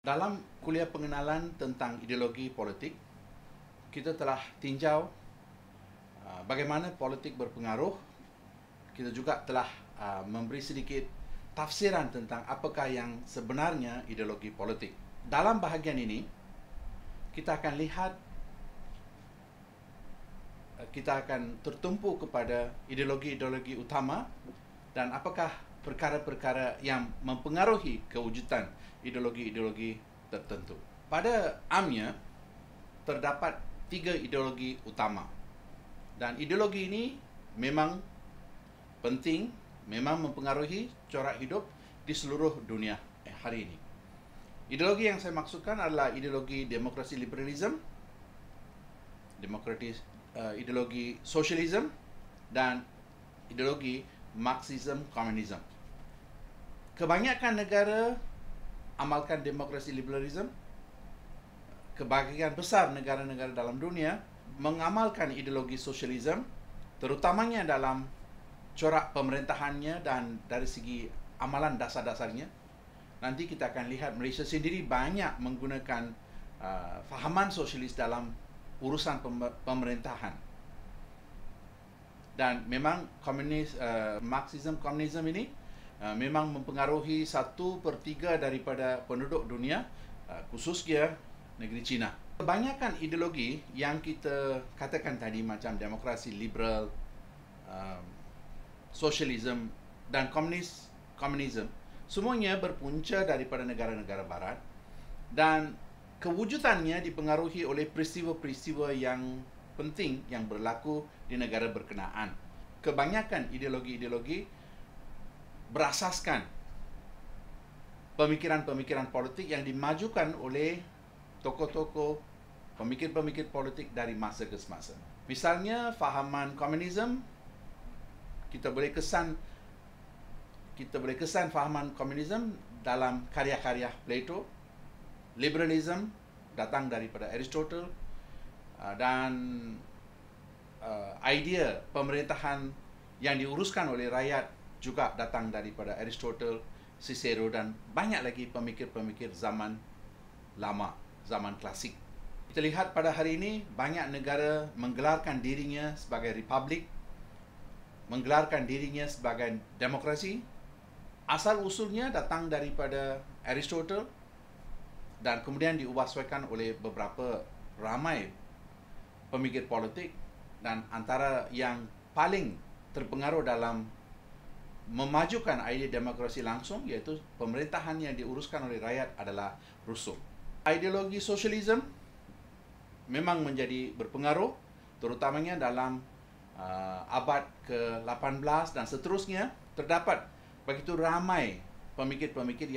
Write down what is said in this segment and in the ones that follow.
Dalam kuliah pengenalan tentang ideologi politik, kita telah tinjau bagaimana politik berpengaruh. Kita juga telah memberi sedikit tafsiran tentang apakah yang sebenarnya ideologi politik. Dalam bahagian ini, kita akan lihat, kita akan tertumpu kepada ideologi-ideologi utama dan apakah perkara-perkara yang mempengaruhi kewujudan ideologi-ideologi tertentu. Pada amnya, terdapat 3 ideologi utama. Dan ideologi ini memang penting, memang mempengaruhi corak hidup di seluruh dunia hari ini. Ideologi yang saya maksudkan adalah ideologi demokrasi liberalism, ideologi sosialisme, dan ideologi Marxism Communism. Kebanyakan negara amalkan demokrasi liberalism. Kebahagiaan besar negara-negara dalam dunia mengamalkan ideologi sosialisme, terutamanya dalam corak pemerintahannya dan dari segi amalan dasar-dasarnya. Nanti kita akan lihat Malaysia sendiri banyak menggunakan fahaman sosialis dalam urusan pemerintahan. Dan memang Marxism Communism ini memang mempengaruhi 1/3 daripada penduduk dunia, khususnya negeri China. Kebanyakan ideologi yang kita katakan tadi macam demokrasi liberal, sosialisme dan komunisme, semuanya berpunca daripada negara-negara barat dan kewujudannya dipengaruhi oleh peristiwa-peristiwa yang penting yang berlaku di negara berkenaan. Kebanyakan ideologi-ideologi berasaskan pemikiran-pemikiran politik yang dimajukan oleh tokoh-tokoh, pemikir-pemikir politik dari masa ke semasa. Misalnya, fahaman komunisme, kita boleh kesan fahaman komunisme dalam karya-karya Plato. Liberalism datang daripada Aristotle, dan idea pemerintahan yang diuruskan oleh rakyat juga datang daripada Aristotle, Cicero, dan banyak lagi pemikir-pemikir zaman lama, zaman klasik. Kita lihat pada hari ini banyak negara menggelarkan dirinya sebagai republik, menggelarkan dirinya sebagai demokrasi. Asal usulnya datang daripada Aristotle dan kemudian diubahsuaikan oleh beberapa ramai pemikir politik, dan antara yang paling terpengaruh dalam memajukan idea demokrasi langsung iaitu pemerintahan yang diuruskan oleh rakyat adalah Rousseau. Ideologi sosialisme memang menjadi berpengaruh terutamanya dalam abad ke-18 dan seterusnya. Terdapat begitu ramai pemikir-pemikir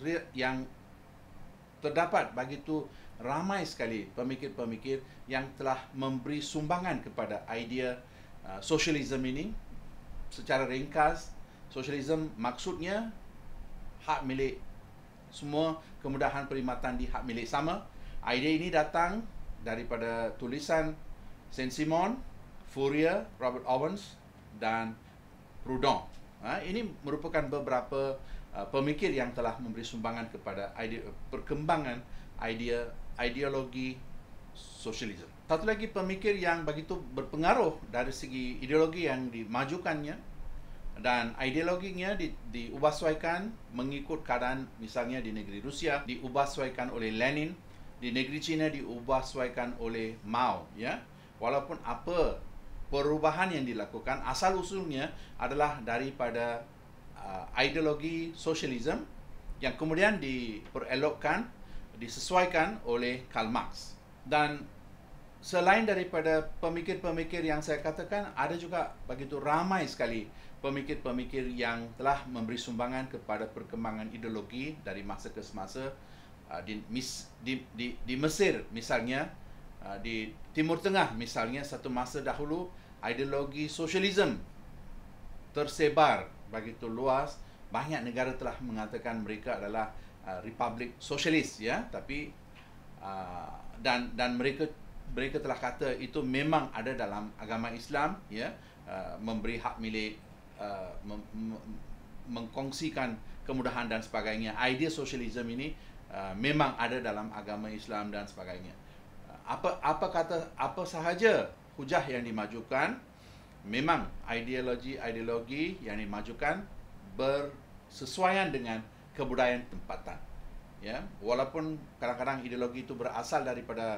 terdapat begitu ramai sekali pemikir-pemikir yang telah memberi sumbangan kepada idea sosialisme ini. Secara ringkas, sosialisme maksudnya hak milik semua, kemudahan perkhidmatan di hak milik sama. Idea ini datang daripada tulisan Saint-Simon, Fourier, Robert Owens dan Proudhon. Ini merupakan beberapa pemikir yang telah memberi sumbangan kepada perkembangan ideologi sosialisme. Satu lagi pemikir yang begitu berpengaruh dari segi ideologi yang dimajukannya dan ideologinya diubahsuaikan mengikut keadaan, misalnya di negeri Rusia diubahsuaikan oleh Lenin, di negeri China diubahsuaikan oleh Mao, ya. Walaupun apa perubahan yang dilakukan, asal usulnya adalah daripada ideologi sosialisme yang kemudian diperelokkan, disesuaikan oleh Karl Marx. Dan selain daripada pemikir-pemikir yang saya katakan, ada juga begitu ramai sekali pemikir-pemikir yang telah memberi sumbangan kepada perkembangan ideologi dari masa ke semasa. Di Mesir misalnya, di Timur Tengah misalnya, satu masa dahulu ideologi sosialisme tersebar begitu luas. Banyak negara telah mengatakan mereka adalah republik sosialis, ya, tapi dan mereka telah kata itu memang ada dalam agama Islam, ya, memberi hak milik, mengkongsikan kemudahan dan sebagainya. Idea sosialisme ini memang ada dalam agama Islam dan sebagainya. Apa sahaja hujah yang dimajukan, memang ideologi yang dimajukan bersesuaian dengan kebudayaan tempatan. Ya, walaupun kadang-kadang ideologi itu berasal daripada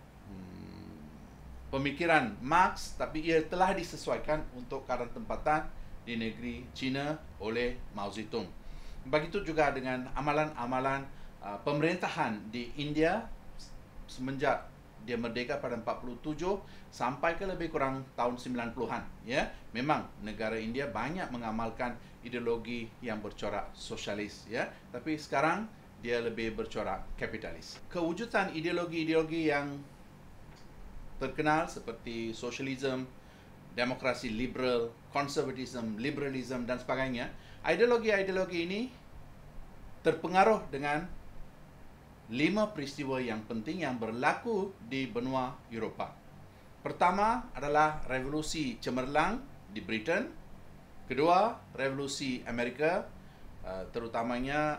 pemikiran Marx, tapi ia telah disesuaikan untuk keadaan tempatan di negeri China oleh Mao Zedong. Begitu juga dengan amalan-amalan pemerintahan di India semenjak dia merdeka pada 47 sampai ke lebih kurang tahun 90-an. Ya, memang negara India banyak mengamalkan ideologi yang bercorak sosialis, ya, tapi sekarang dia lebih bercorak kapitalis. Kewujudan ideologi-ideologi yang terkenal seperti sosialisme, demokrasi liberal, konservatisme, liberalisme dan sebagainya, ideologi-ideologi ini terpengaruh dengan 5 peristiwa yang penting yang berlaku di benua Eropah. Pertama adalah revolusi cemerlang di Britain. Kedua, revolusi Amerika, terutamanya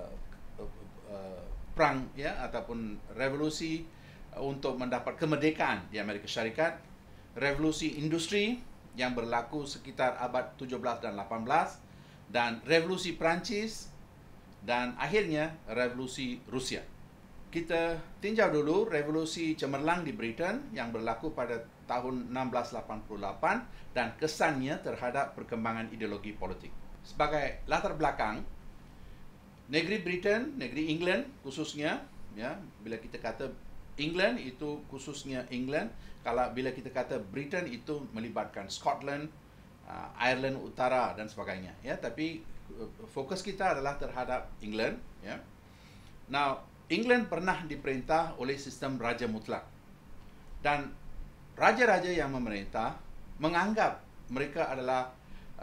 perang, ya, ataupun revolusi untuk mendapat kemerdekaan di Amerika Syarikat. Revolusi industri yang berlaku sekitar abad 17 dan 18, dan revolusi Perancis, dan akhirnya revolusi Rusia. Kita tinjau dulu revolusi cemerlang di Britain yang berlaku pada tahun 1688 dan kesannya terhadap perkembangan ideologi politik. Sebagai latar belakang, negeri Britain, negeri England khususnya, ya, bila kita kata England itu khususnya England, kalau bila kita kata Britain itu melibatkan Scotland, Ireland Utara dan sebagainya, ya, tapi fokus kita adalah terhadap England, ya. Now, England pernah diperintah oleh sistem raja mutlak, dan raja-raja yang memerintah menganggap mereka adalah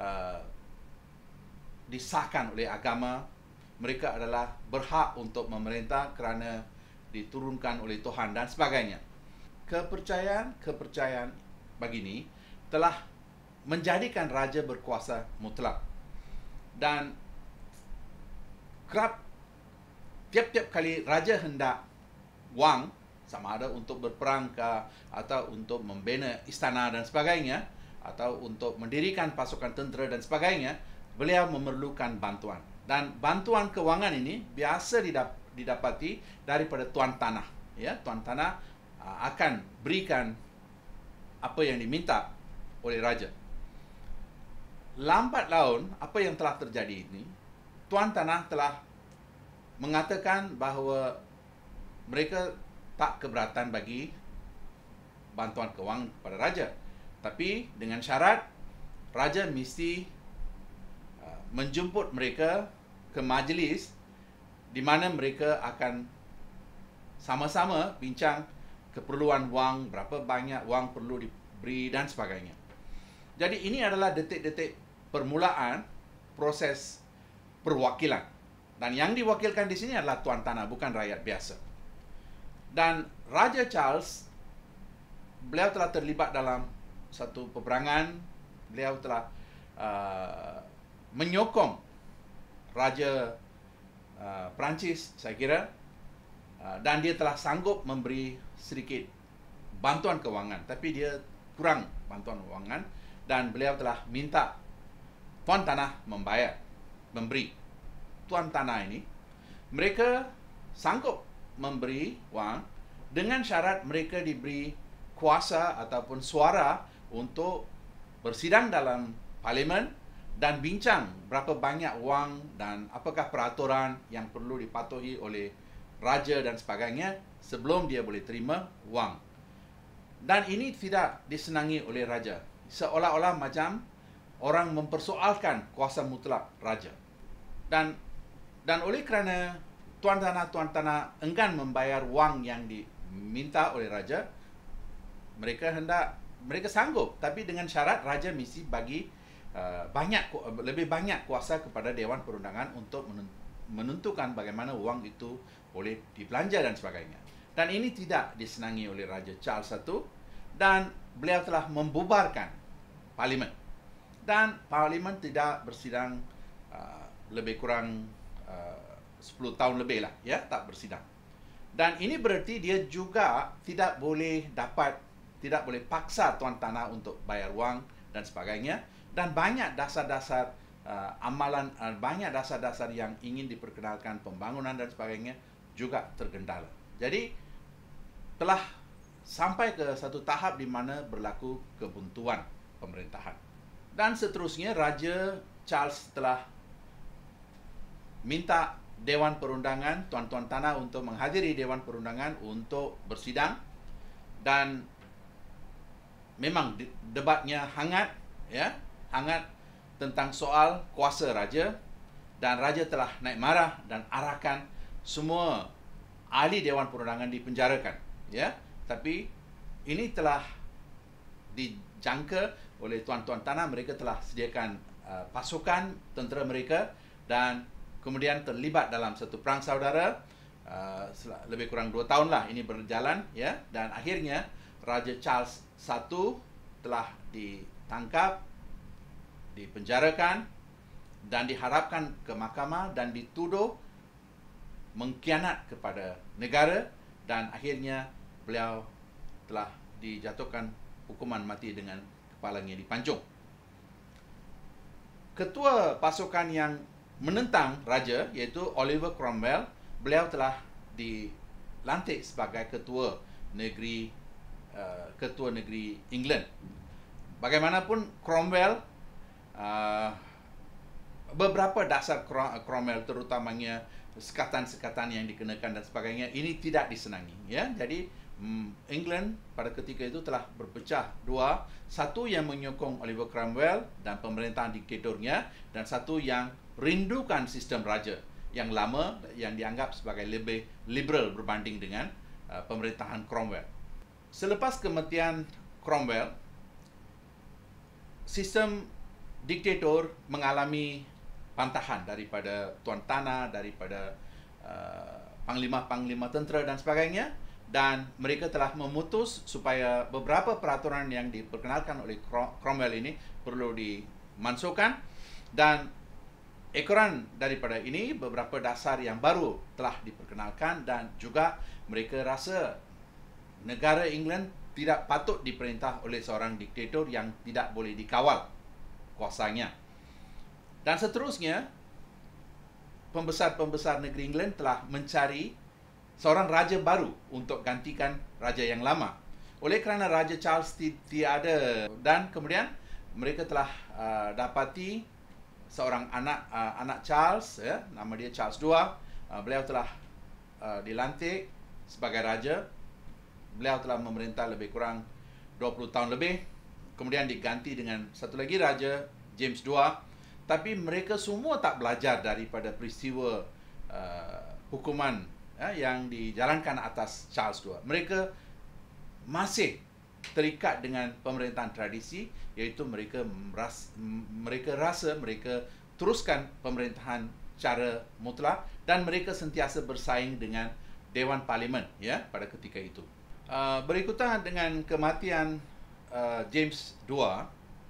disahkan oleh agama, mereka adalah berhak untuk memerintah kerana diturunkan oleh Tuhan dan sebagainya. Kepercayaan begini telah menjadikan raja berkuasa mutlak, dan kerap tiap-tiap kali raja hendak wang, sama ada untuk berperang ke, atau untuk membina istana dan sebagainya, atau untuk mendirikan pasukan tentera dan sebagainya, beliau memerlukan bantuan. Dan bantuan kewangan ini biasa didapati daripada tuan tanah. Ya, tuan tanah akan berikan apa yang diminta oleh raja. Lambat laun, apa yang telah terjadi ini, tuan tanah telah mengatakan bahawa mereka tak keberatan bagi bantuan kewangan kepada raja, tapi dengan syarat raja mesti menjemput mereka ke majlis di mana mereka akan sama-sama bincang keperluan wang, berapa banyak wang perlu diberi dan sebagainya. Jadi ini adalah detik-detik permulaan proses perwakilan, dan yang diwakilkan di sini adalah tuan tanah, bukan rakyat biasa. Dan Raja Charles, beliau telah terlibat dalam satu peperangan, beliau telah menyokong Raja Perancis, saya kira, dan dia telah sanggup memberi sedikit bantuan kewangan, tapi dia kurang bantuan kewangan, dan beliau telah minta tuan tanah memberi. Tuan tanah ini, mereka sanggup memberi wang dengan syarat mereka diberi kuasa ataupun suara untuk bersidang dalam parlimen dan bincang berapa banyak wang dan apakah peraturan yang perlu dipatuhi oleh raja dan sebagainya sebelum dia boleh terima wang. Dan ini tidak disenangi oleh raja, seolah-olah macam orang mempersoalkan kuasa mutlak raja. Dan oleh kerana tuan tanah enggan membayar wang yang diminta oleh raja, mereka sanggup, tapi dengan syarat raja mesti bagi lebih banyak kuasa kepada Dewan Perundangan untuk menentukan bagaimana wang itu boleh dibelanja dan sebagainya. Dan ini tidak disenangi oleh Raja Charles I, dan beliau telah membubarkan parlimen. Dan parlimen tidak bersidang lebih kurang 10 tahun lebih lah, ya, tak bersidang. Dan ini berarti dia juga tidak boleh paksa tuan tanah untuk bayar wang dan sebagainya. Dan banyak dasar-dasar amalan, banyak dasar-dasar yang ingin diperkenalkan pembangunan dan sebagainya juga tergendala. Jadi telah sampai ke satu tahap di mana berlaku kebuntuan pemerintahan. Dan seterusnya Raja Charles telah minta Dewan Perundangan, tuan-tuan tanah untuk menghadiri Dewan Perundangan untuk bersidang, dan memang debatnya hangat, ya, hangat tentang soal kuasa raja, dan raja telah naik marah dan arahkan semua ahli Dewan Perundangan dipenjarakan, ya. Tapi ini telah dijangka oleh tuan-tuan tanah. Mereka telah sediakan pasukan tentera mereka dan kemudian terlibat dalam satu perang saudara. Lebih kurang 2 tahun lah ini berjalan, ya, dan akhirnya Raja Charles I telah ditangkap, dipenjarakan dan diharapkan ke mahkamah dan dituduh mengkhianat kepada negara, dan akhirnya beliau telah dijatuhkan hukuman mati dengan kepalanya dipancung. Ketua pasukan yang menentang raja, iaitu Oliver Cromwell, beliau telah dilantik sebagai ketua negeri England. Bagaimanapun Cromwell, beberapa dasar Cromwell, terutamanya sekatan-sekatan yang dikenakan dan sebagainya, ini tidak disenangi, ya. Jadi England pada ketika itu telah berpecah dua, satu yang menyokong Oliver Cromwell dan pemerintahan diktatornya, dan satu yang rindukan sistem raja yang lama yang dianggap sebagai lebih liberal berbanding dengan pemerintahan Cromwell. Selepas kematian Cromwell, sistem diktator mengalami pantahan daripada tuan tanah, daripada panglima-panglima tentera dan sebagainya, dan mereka telah memutus supaya beberapa peraturan yang diperkenalkan oleh Cromwell ini perlu dimansuhkan, dan ekoran daripada ini beberapa dasar yang baru telah diperkenalkan, dan juga mereka rasa negara England tidak patut diperintah oleh seorang diktator yang tidak boleh dikawal kuasanya. Dan seterusnya, pembesar-pembesar negeri England telah mencari seorang raja baru untuk gantikan raja yang lama. Oleh kerana Raja Charles tiada, dan kemudian mereka telah dapati seorang anak Charles, ya, nama dia Charles II. Beliau telah dilantik sebagai raja. Beliau telah memerintah lebih kurang 20 tahun lebih. Kemudian diganti dengan satu lagi raja, James II. Tapi mereka semua tak belajar daripada peristiwa hukuman, ya, yang dijalankan atas Charles II. Mereka masih terikat dengan pemerintahan tradisi, iaitu mereka rasa mereka teruskan pemerintahan secara mutlak, dan mereka sentiasa bersaing dengan Dewan Parlimen, ya, pada ketika itu. Berikutan dengan kematian James II,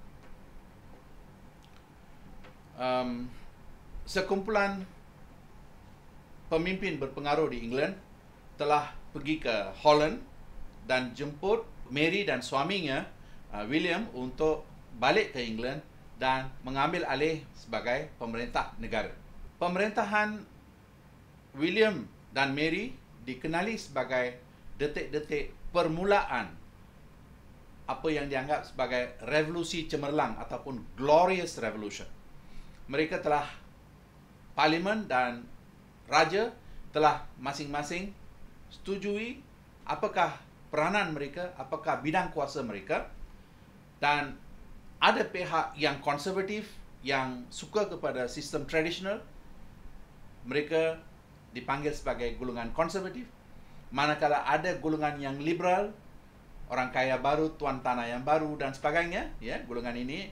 sekumpulan pemimpin berpengaruh di England telah pergi ke Holland dan jemput Mary dan suaminya William untuk balik ke England dan mengambil alih sebagai pemerintah negara. Pemerintahan William dan Mary dikenali sebagai detik-detik permulaan apa yang dianggap sebagai revolusi cemerlang ataupun Glorious Revolution. Mereka telah, Parlimen dan Raja telah masing-masing setujui apakah peranan mereka, apakah bidang kuasa mereka, dan ada pihak yang konservatif yang suka kepada sistem tradisional, mereka dipanggil sebagai golongan konservatif, manakala ada golongan yang liberal, orang kaya baru, tuan tanah yang baru dan sebagainya, ya, golongan ini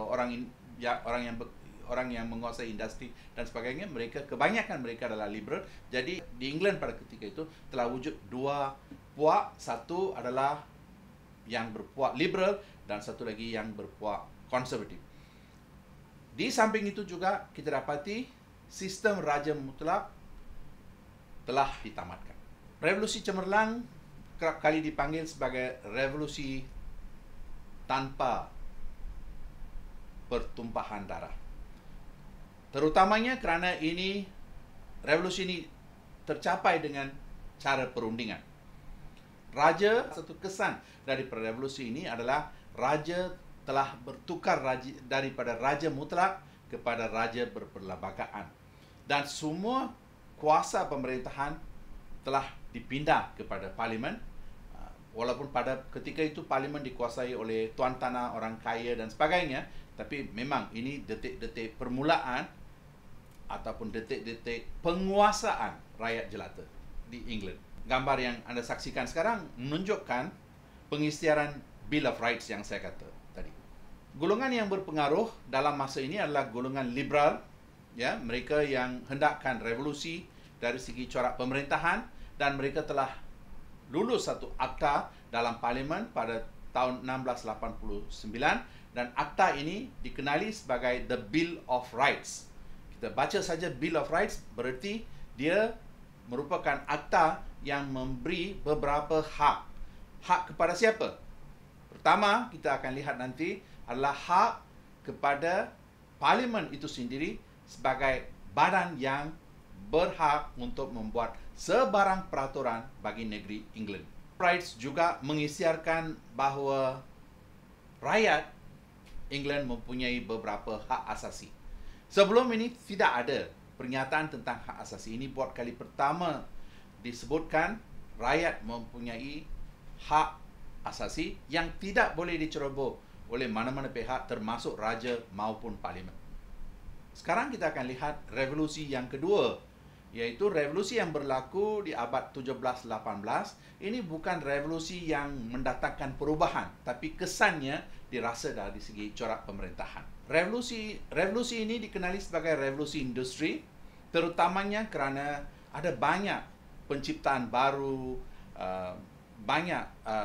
orang yang menguasai industri dan sebagainya, kebanyakan mereka adalah liberal. Jadi di England pada ketika itu telah wujud dua puak, satu adalah yang berpuak liberal dan satu lagi yang berpuak konservatif. Di samping itu juga kita dapati sistem raja mutlak telah ditamatkan. Revolusi cemerlang kerap kali dipanggil sebagai revolusi tanpa pertumpahan darah. Terutamanya kerana revolusi ini tercapai dengan cara perundingan. Satu kesan daripada revolusi ini adalah raja telah bertukar daripada raja mutlak kepada raja berperlembagaan. Dan semua kuasa pemerintahan telah dipindah kepada parlimen. Walaupun pada ketika itu parlimen dikuasai oleh tuan tanah, orang kaya dan sebagainya, tapi memang ini detik-detik permulaan ataupun detik-detik penguasaan rakyat jelata di England. Gambar yang anda saksikan sekarang menunjukkan pengisytiharan Bill of Rights yang saya kata tadi. Golongan yang berpengaruh dalam masa ini adalah golongan liberal, ya, mereka yang hendakkan revolusi dari segi corak pemerintahan, dan mereka telah lulus satu akta dalam parlimen pada tahun 1689, dan akta ini dikenali sebagai The Bill of Rights. Kita baca saja Bill of Rights berarti dia merupakan akta yang memberi beberapa hak. Hak kepada siapa? Pertama, kita akan lihat nanti adalah hak kepada parlimen itu sendiri sebagai badan yang berhak untuk membuat sebarang peraturan bagi negeri England. Rights juga mengisytiharkan bahawa rakyat England mempunyai beberapa hak asasi. Sebelum ini tidak ada pernyataan tentang hak asasi. Ini buat kali pertama disebutkan rakyat mempunyai hak asasi yang tidak boleh diceroboh oleh mana-mana pihak termasuk raja maupun parlimen. Sekarang kita akan lihat revolusi yang kedua, iaitu revolusi yang berlaku di abad 17-18. Ini bukan revolusi yang mendatangkan perubahan, tapi kesannya dirasa dari segi corak pemerintahan. Revolusi ini dikenali sebagai revolusi industri, terutamanya kerana ada banyak penciptaan baru, banyak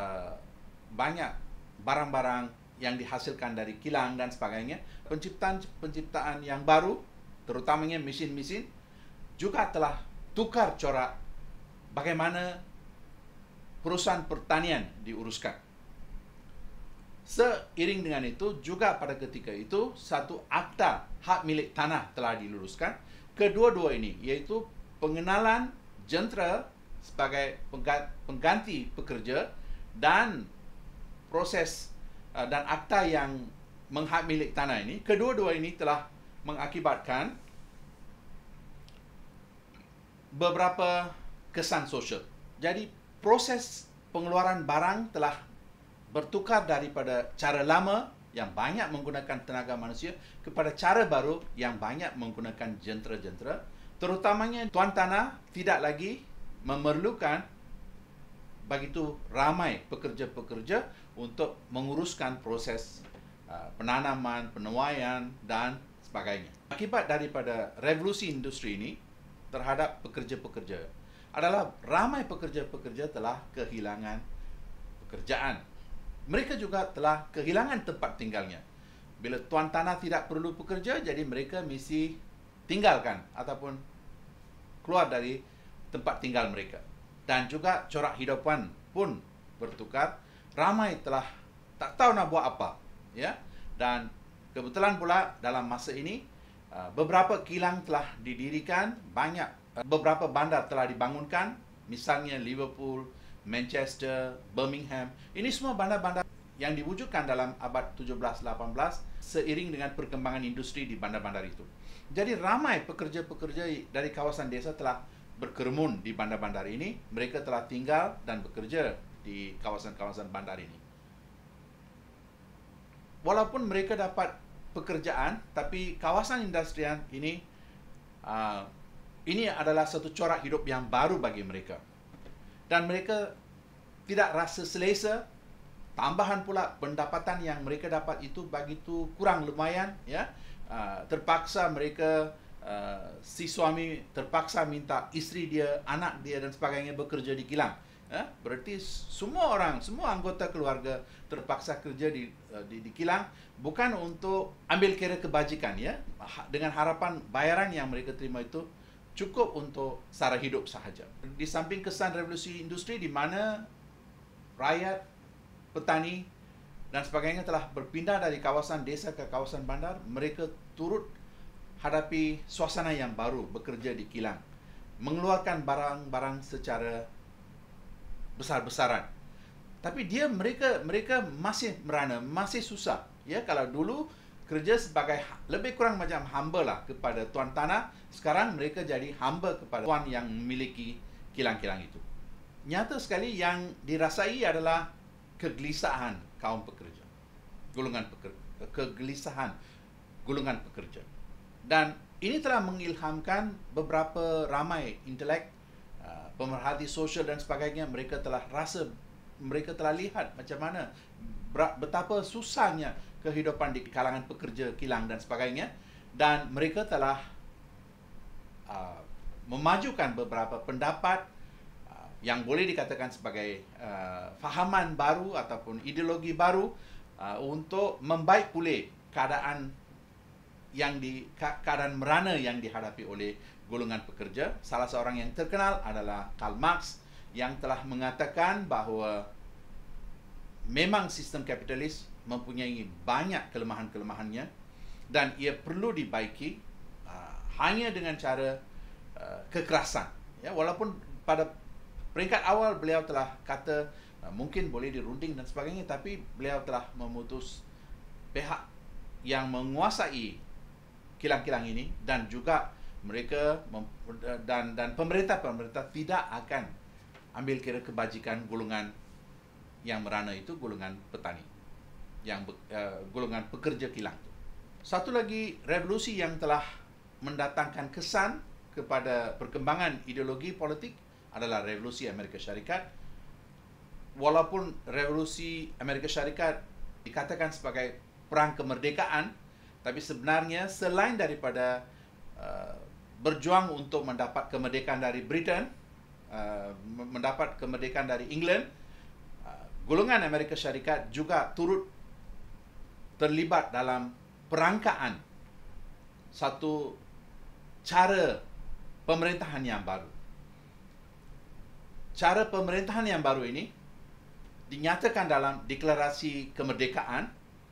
barang-barang yang dihasilkan dari kilang dan sebagainya. Penciptaan yang baru, terutamanya mesin-mesin, juga telah tukar corak bagaimana perusahaan pertanian diuruskan. Seiring dengan itu, juga pada ketika itu, satu akta hak milik tanah telah diluluskan. Kedua-dua ini, iaitu pengenalan jentera sebagai pengganti pekerja dan proses dan akta yang menghak milik tanah ini, kedua-dua ini telah mengakibatkan beberapa kesan sosial. Jadi proses pengeluaran barang telah bertukar daripada cara lama yang banyak menggunakan tenaga manusia kepada cara baru yang banyak menggunakan jentera-jentera. Terutamanya tuan tanah tidak lagi memerlukan begitu ramai pekerja-pekerja untuk menguruskan proses penanaman, penuaian dan sebagainya. Akibat daripada revolusi industri ini terhadap pekerja-pekerja adalah ramai pekerja-pekerja telah kehilangan pekerjaan. Mereka juga telah kehilangan tempat tinggalnya. Bila tuan tanah tidak perlu pekerja, jadi mereka mesti tinggalkan ataupun keluar dari tempat tinggal mereka. Dan juga corak hidupan pun bertukar. Ramai telah tak tahu nak buat apa, ya. Dan kebetulan pula dalam masa ini beberapa kilang telah didirikan, beberapa bandar telah dibangunkan, misalnya Liverpool, Manchester, Birmingham. Ini semua bandar-bandar yang diwujudkan dalam abad 17-18 seiring dengan perkembangan industri di bandar-bandar itu. Jadi ramai pekerja-pekerja dari kawasan desa telah berkerumun di bandar-bandar ini. Mereka telah tinggal dan bekerja di kawasan-kawasan bandar ini. Walaupun mereka dapat pekerjaan, tapi kawasan industrian ini adalah satu corak hidup yang baru bagi mereka. Dan mereka tidak rasa selesa. Tambahan pula pendapatan yang mereka dapat itu begitu kurang lumayan, ya. Terpaksa mereka si suami terpaksa minta isteri dia, anak dia dan sebagainya bekerja di kilang. Berarti semua anggota keluarga terpaksa kerja di kilang, bukan untuk ambil kira kebajikan, ya, dengan harapan bayaran yang mereka terima itu cukup untuk sara hidup sahaja. Di samping kesan revolusi industri di mana rakyat, petani dan sebagainya telah berpindah dari kawasan desa ke kawasan bandar, mereka turut hadapi suasana yang baru bekerja di kilang, mengeluarkan barang-barang secara besar-besaran. Tapi mereka masih merana, masih susah. Ya, kalau dulu kerja sebagai lebih kurang macam hamba lah kepada tuan tanah, sekarang mereka jadi hamba kepada tuan yang memiliki kilang-kilang itu. Nyata sekali yang dirasai adalah kegelisahan kaum pekerja, kegelisahan golongan pekerja. Dan ini telah mengilhamkan beberapa ramai intelek, pemerhati sosial dan sebagainya. Mereka telah lihat macam mana betapa susahnya kehidupan di kalangan pekerja kilang dan sebagainya, dan mereka telah memajukan beberapa pendapat yang boleh dikatakan sebagai fahaman baru ataupun ideologi baru untuk membaik pulih keadaan merana yang dihadapi oleh golongan pekerja. Salah seorang yang terkenal adalah Karl Marx, yang telah mengatakan bahawa memang sistem kapitalis mempunyai banyak kelemahan-kelemahannya dan ia perlu dibaiki hanya dengan cara kekerasan. Ya, walaupun pada peringkat awal beliau telah kata mungkin boleh dirunding dan sebagainya, tapi beliau telah memutus pihak yang menguasai kilang-kilang ini dan juga mereka dan pemerintah tidak akan ambil kira kebajikan golongan yang merana itu, golongan petani, golongan pekerja kilang. Satu lagi revolusi yang telah mendatangkan kesan kepada perkembangan ideologi politik adalah revolusi Amerika Syarikat. Walaupun revolusi Amerika Syarikat dikatakan sebagai perang kemerdekaan, tapi sebenarnya selain daripada berjuang untuk mendapat kemerdekaan dari Britain, mendapat kemerdekaan dari England, golongan Amerika Syarikat juga turut terlibat dalam perangkaan satu cara pemerintahan yang baru. Cara pemerintahan yang baru ini dinyatakan dalam deklarasi kemerdekaan,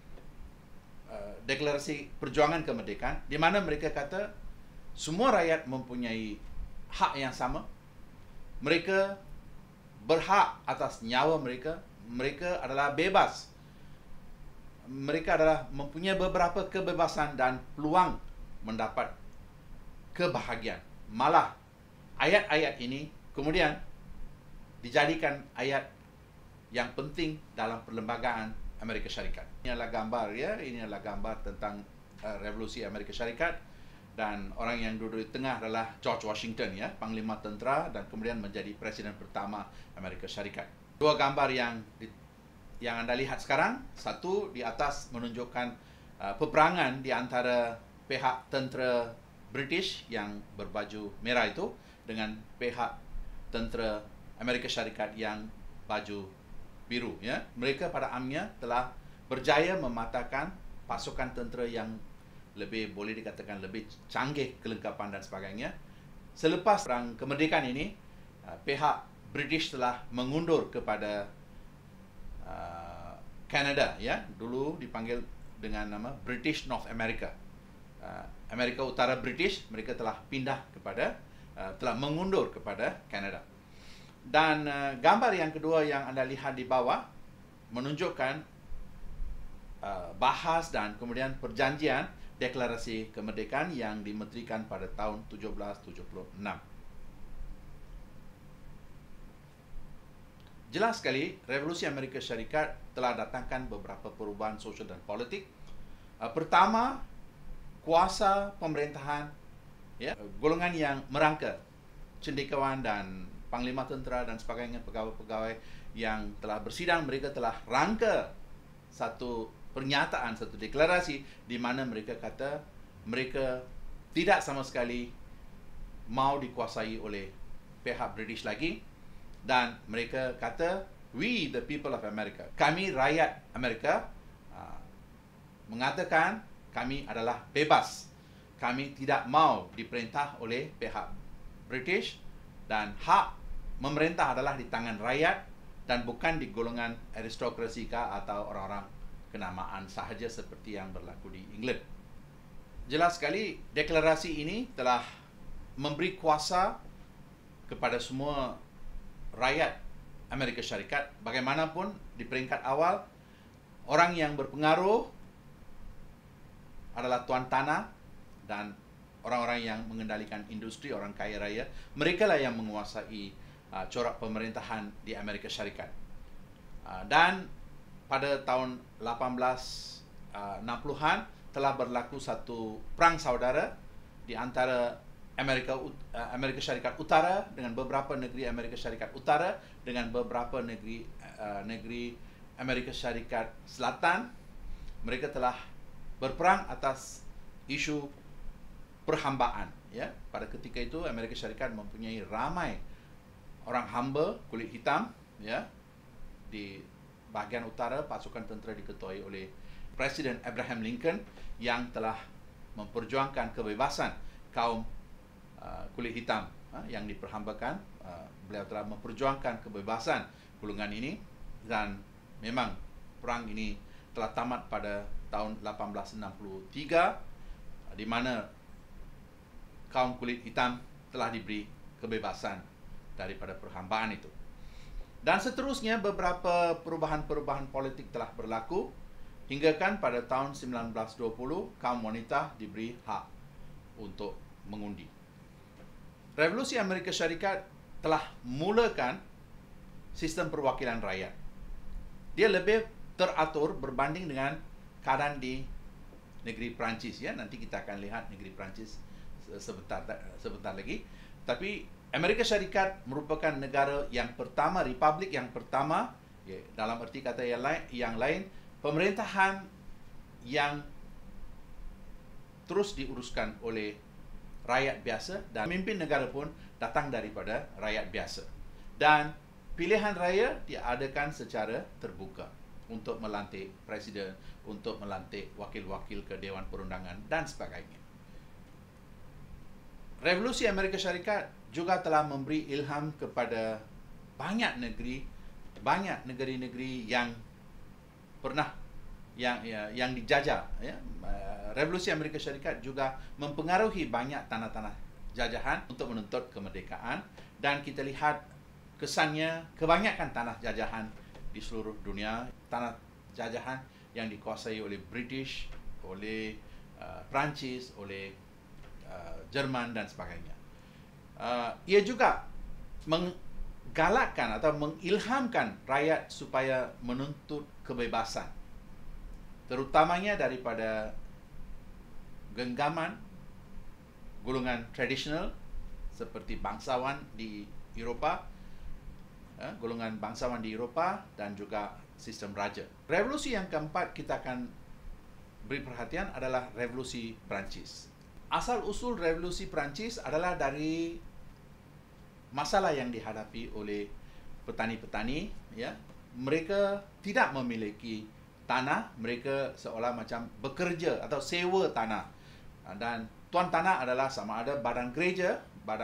deklarasi perjuangan kemerdekaan, di mana mereka kata semua rakyat mempunyai hak yang sama. Mereka berhak atas nyawa mereka. Mereka adalah bebas. Mereka adalah mempunyai beberapa kebebasan dan peluang mendapat kebahagiaan. Malah ayat-ayat ini kemudian dijadikan ayat yang penting dalam perlembagaan Amerika Syarikat. Ini adalah gambar, ya, ini adalah gambar tentang revolusi Amerika Syarikat, dan orang yang duduk di tengah adalah George Washington, ya, panglima tentera dan kemudian menjadi presiden pertama Amerika Syarikat. Dua gambar yang Anda lihat sekarang, satu di atas menunjukkan peperangan di antara pihak tentera British yang berbaju merah itu dengan pihak tentera Amerika Syarikat yang baju biru, ya. Mereka pada amnya telah berjaya mematahkan pasukan tentera yang boleh dikatakan lebih canggih kelengkapan dan sebagainya. Selepas perang kemerdekaan ini, pihak British telah mengundur kepada Kanada, ya, dulu dipanggil dengan nama British North America. Amerika Utara British, mereka telah pindah kepada telah mengundur kepada Kanada. Dan gambar yang kedua yang Anda lihat di bawah menunjukkan bahas dan kemudian perjanjian deklarasi kemerdekaan yang dimenterikan pada tahun 1776. Jelas sekali, revolusi Amerika Syarikat telah datangkan beberapa perubahan sosial dan politik. Pertama, kuasa pemerintahan, ya, golongan yang merangka cendekiawan dan panglima tentera dan sebagainya, pegawai-pegawai yang telah bersidang, mereka telah rangka satu pernyataan, satu deklarasi di mana mereka kata mereka tidak sama sekali mau dikuasai oleh pihak British lagi, dan mereka kata we the people of America, kami rakyat Amerika, mengatakan kami adalah bebas, kami tidak mau diperintah oleh pihak British, dan hak memerintah adalah di tangan rakyat dan bukan di golongan aristokrasi atau orang-orang kenamaan sahaja seperti yang berlaku di England. Jelas sekali deklarasi ini telah memberi kuasa kepada semua rakyat Amerika Syarikat. Bagaimanapun di peringkat awal, orang yang berpengaruh adalah tuan tanah dan orang-orang yang mengendalikan industri, orang kaya raya. Mereka lah yang menguasai corak pemerintahan di Amerika Syarikat. Dan pada tahun 1860-an telah berlaku satu perang saudara di antara Amerika Syarikat Utara dengan beberapa negeri Amerika Syarikat Utara dengan beberapa negeri Amerika Syarikat Selatan. Mereka telah berperang atas isu perhambaan. Ya, pada ketika itu Amerika Syarikat mempunyai ramai orang hamba kulit hitam. Ya, di bahagian utara pasukan tentera diketuai oleh Presiden Abraham Lincoln yang telah memperjuangkan kebebasan kaum kulit hitam yang diperhambakan. Beliau telah memperjuangkan kebebasan golongan ini dan memang perang ini telah tamat pada tahun 1863 di mana kaum kulit hitam telah diberi kebebasan daripada perhambaan itu. Dan seterusnya beberapa perubahan-perubahan politik telah berlaku hingga kan pada tahun 1920 kaum wanita diberi hak untuk mengundi. Revolusi Amerika Syarikat telah mulakan sistem perwakilan rakyat. Dia lebih teratur berbanding dengan keadaan di negeri Perancis. Ya, nanti kita akan lihat negeri Perancis sebentar lagi. Tapi Amerika Syarikat merupakan negara yang pertama, republik yang pertama, ya, dalam erti kata yang lain, pemerintahan yang terus diuruskan oleh rakyat biasa dan pemimpin negara pun datang daripada rakyat biasa. Dan pilihan raya diadakan secara terbuka untuk melantik presiden, untuk melantik wakil-wakil ke Dewan Perundangan dan sebagainya. Revolusi Amerika Syarikat juga telah memberi ilham kepada banyak negeri-negeri yang pernah yang dijajah. Ya. Revolusi Amerika Syarikat juga mempengaruhi banyak tanah-tanah jajahan untuk menuntut kemerdekaan, dan kita lihat kesannya kebanyakan tanah jajahan di seluruh dunia, tanah jajahan yang dikuasai oleh British, oleh Perancis, oleh Jerman dan sebagainya. Ia juga menggalakkan atau mengilhamkan rakyat supaya menuntut kebebasan, terutamanya daripada genggaman golongan tradisional seperti bangsawan di Eropah, golongan bangsawan di Eropah dan juga sistem raja. Revolusi yang keempat kita akan beri perhatian adalah Revolusi Perancis. Asal-usul Revolusi Perancis adalah dari masalah yang dihadapi oleh petani-petani. Ya. Mereka tidak memiliki tanah, mereka seolah macam bekerja atau sewa tanah. Dan tuan tanah adalah sama ada badan gereja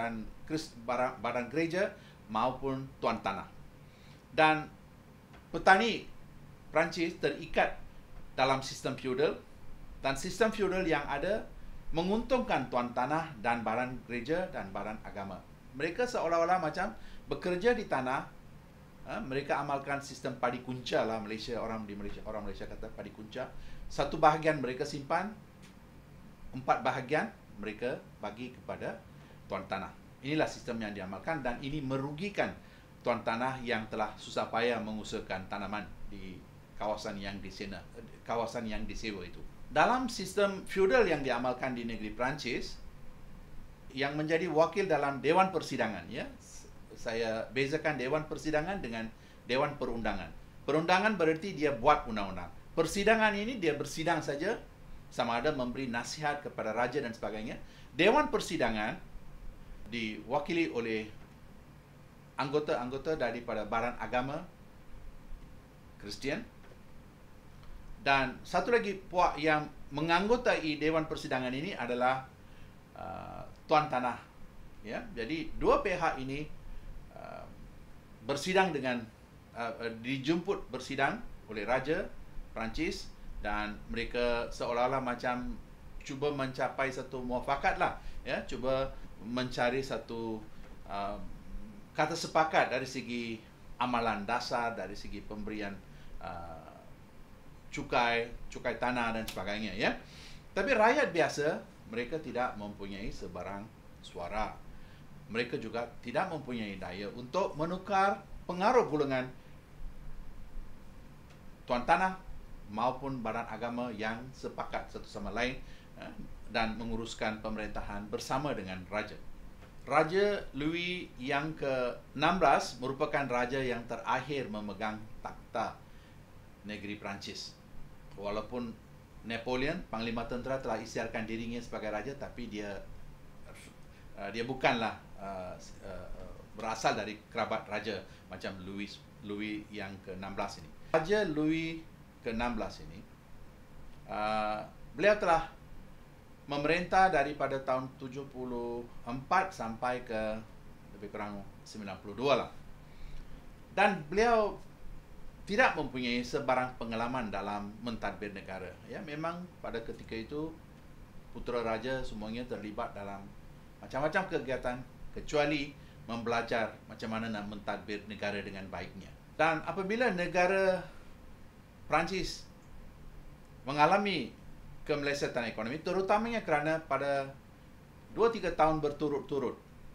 maupun tuan tanah. Dan petani Perancis terikat dalam sistem feudal, dan sistem feudal yang ada menguntungkan tuan tanah dan badan gereja dan badan agama. Mereka seolah-olah macam bekerja di tanah. Mereka amalkan sistem padi kunca lah. Orang Malaysia kata padi kunca. Satu bahagian mereka simpan, 4 bahagian mereka bagi kepada tuan tanah. Inilah sistem yang diamalkan, dan ini merugikan tuan tanah yang telah susah payah mengusahakan tanaman di kawasan yang disewa itu. Dalam sistem feudal yang diamalkan di negeri Perancis, yang menjadi wakil dalam Dewan Persidangan, ya, saya bezakan Dewan Persidangan dengan Dewan Perundangan. Perundangan berarti dia buat undang-undang. Persidangan ini dia bersidang saja, sama ada memberi nasihat kepada raja dan sebagainya. Dewan Persidangan diwakili oleh anggota-anggota daripada badan agama Kristian. Dan satu lagi puak yang menganggotai Dewan Persidangan ini adalah tuan tanah Ya, jadi dua pihak ini bersidang dengan dijemput bersidang oleh Raja Perancis, dan mereka seolah-olah macam cuba mencapai satu muafakat lah, ya, cuba mencari satu kata sepakat dari segi amalan dasar, dari segi pemberian cukai tanah dan sebagainya, ya. Tapi rakyat biasa, mereka tidak mempunyai sebarang suara. Mereka juga tidak mempunyai daya untuk menukar pengaruh golongan tuan tanah maupun badan agama yang sepakat satu sama lain dan menguruskan pemerintahan bersama dengan raja. Raja Louis yang ke-16 merupakan raja yang terakhir memegang takhta negeri Perancis. Walaupun Napoleon, panglima tentera, telah isytiharkan dirinya sebagai raja, tapi dia bukanlah berasal dari kerabat raja macam Louis yang ke-16 ini. Raja Louis ke-16 ini, beliau telah memerintah daripada tahun 74 sampai ke lebih kurang 92 lah. Dan beliau tidak mempunyai sebarang pengalaman dalam mentadbir negara. Ya, memang pada ketika itu putera raja semuanya terlibat dalam macam-macam kegiatan kecuali membelajar macam mana nak mentadbir negara dengan baiknya. Dan apabila negara Perancis mengalami kemelesetan ekonomi, terutamanya kerana pada 2-3 tahun berturut-turut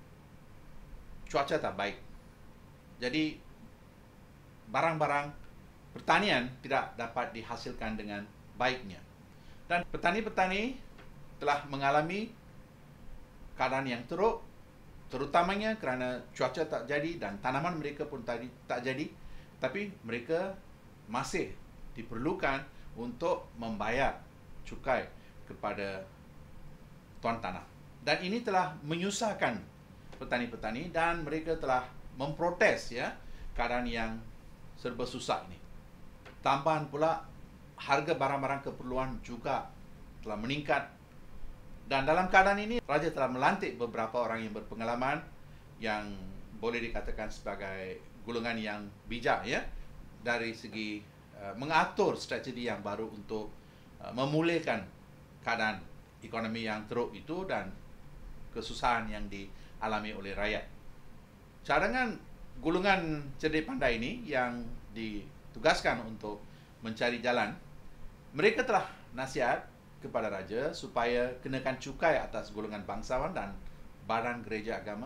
cuaca tak baik. Jadi barang-barang pertanian tidak dapat dihasilkan dengan baiknya. Dan petani-petani telah mengalami keadaan yang teruk, terutamanya kerana cuaca tak jadi dan tanaman mereka pun tak jadi, tapi mereka masih diperlukan untuk membayar cukai kepada tuan tanah. Dan ini telah menyusahkan petani-petani dan mereka telah memprotes, ya, keadaan yang serba susah ini. Tambahan pula harga barang-barang keperluan juga telah meningkat. Dan dalam keadaan ini, raja telah melantik beberapa orang yang berpengalaman, yang boleh dikatakan sebagai golongan yang bijak, ya, dari segi mengatur strategi yang baru untuk memulihkan keadaan ekonomi yang teruk itu dan kesusahan yang dialami oleh rakyat. Cadangan golongan cerdik pandai ini yang ditugaskan untuk mencari jalan, mereka telah nasihat kepada raja supaya kenakan cukai atas golongan bangsawan dan barang gereja agama,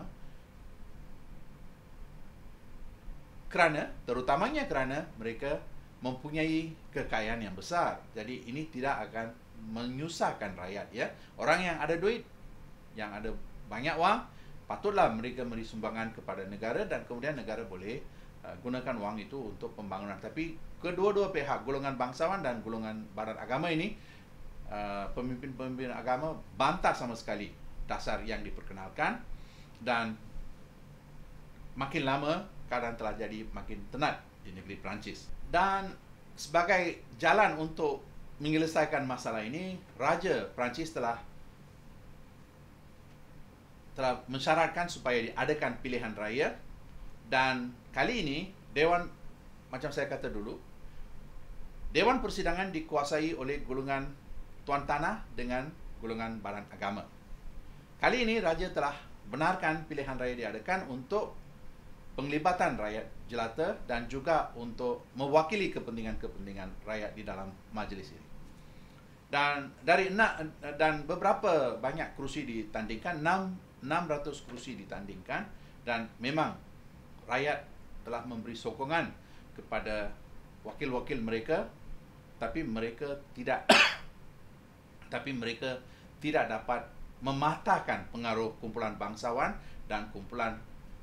terutamanya kerana mereka mempunyai kekayaan yang besar. Jadi ini tidak akan menyusahkan rakyat, ya. Orang yang ada duit, yang ada banyak wang, patutlah mereka beri sumbangan kepada negara dan kemudian negara boleh gunakan wang itu untuk pembangunan. Tapi kedua-dua pihak, golongan bangsawan dan golongan badan agama ini, pemimpin-pemimpin agama bantah sama sekali dasar yang diperkenalkan, dan makin lama keadaan telah jadi makin tenat di negeri Perancis. Dan sebagai jalan untuk menyelesaikan masalah ini, Raja Perancis telah mensyaratkan supaya diadakan pilihan raya. Dan kali ini Dewan, macam saya kata dulu, Dewan Persidangan dikuasai oleh golongan tuan tanah dengan golongan badan agama. Kali ini Raja telah benarkan pilihan raya diadakan untuk penglibatan rakyat jelata dan juga untuk mewakili kepentingan-kepentingan rakyat di dalam majlis ini. Dan beberapa banyak kerusi ditandingkan, 600 kerusi ditandingkan, dan memang rakyat telah memberi sokongan kepada wakil-wakil mereka, tapi mereka tidak dapat mematahkan pengaruh kumpulan bangsawan dan kumpulan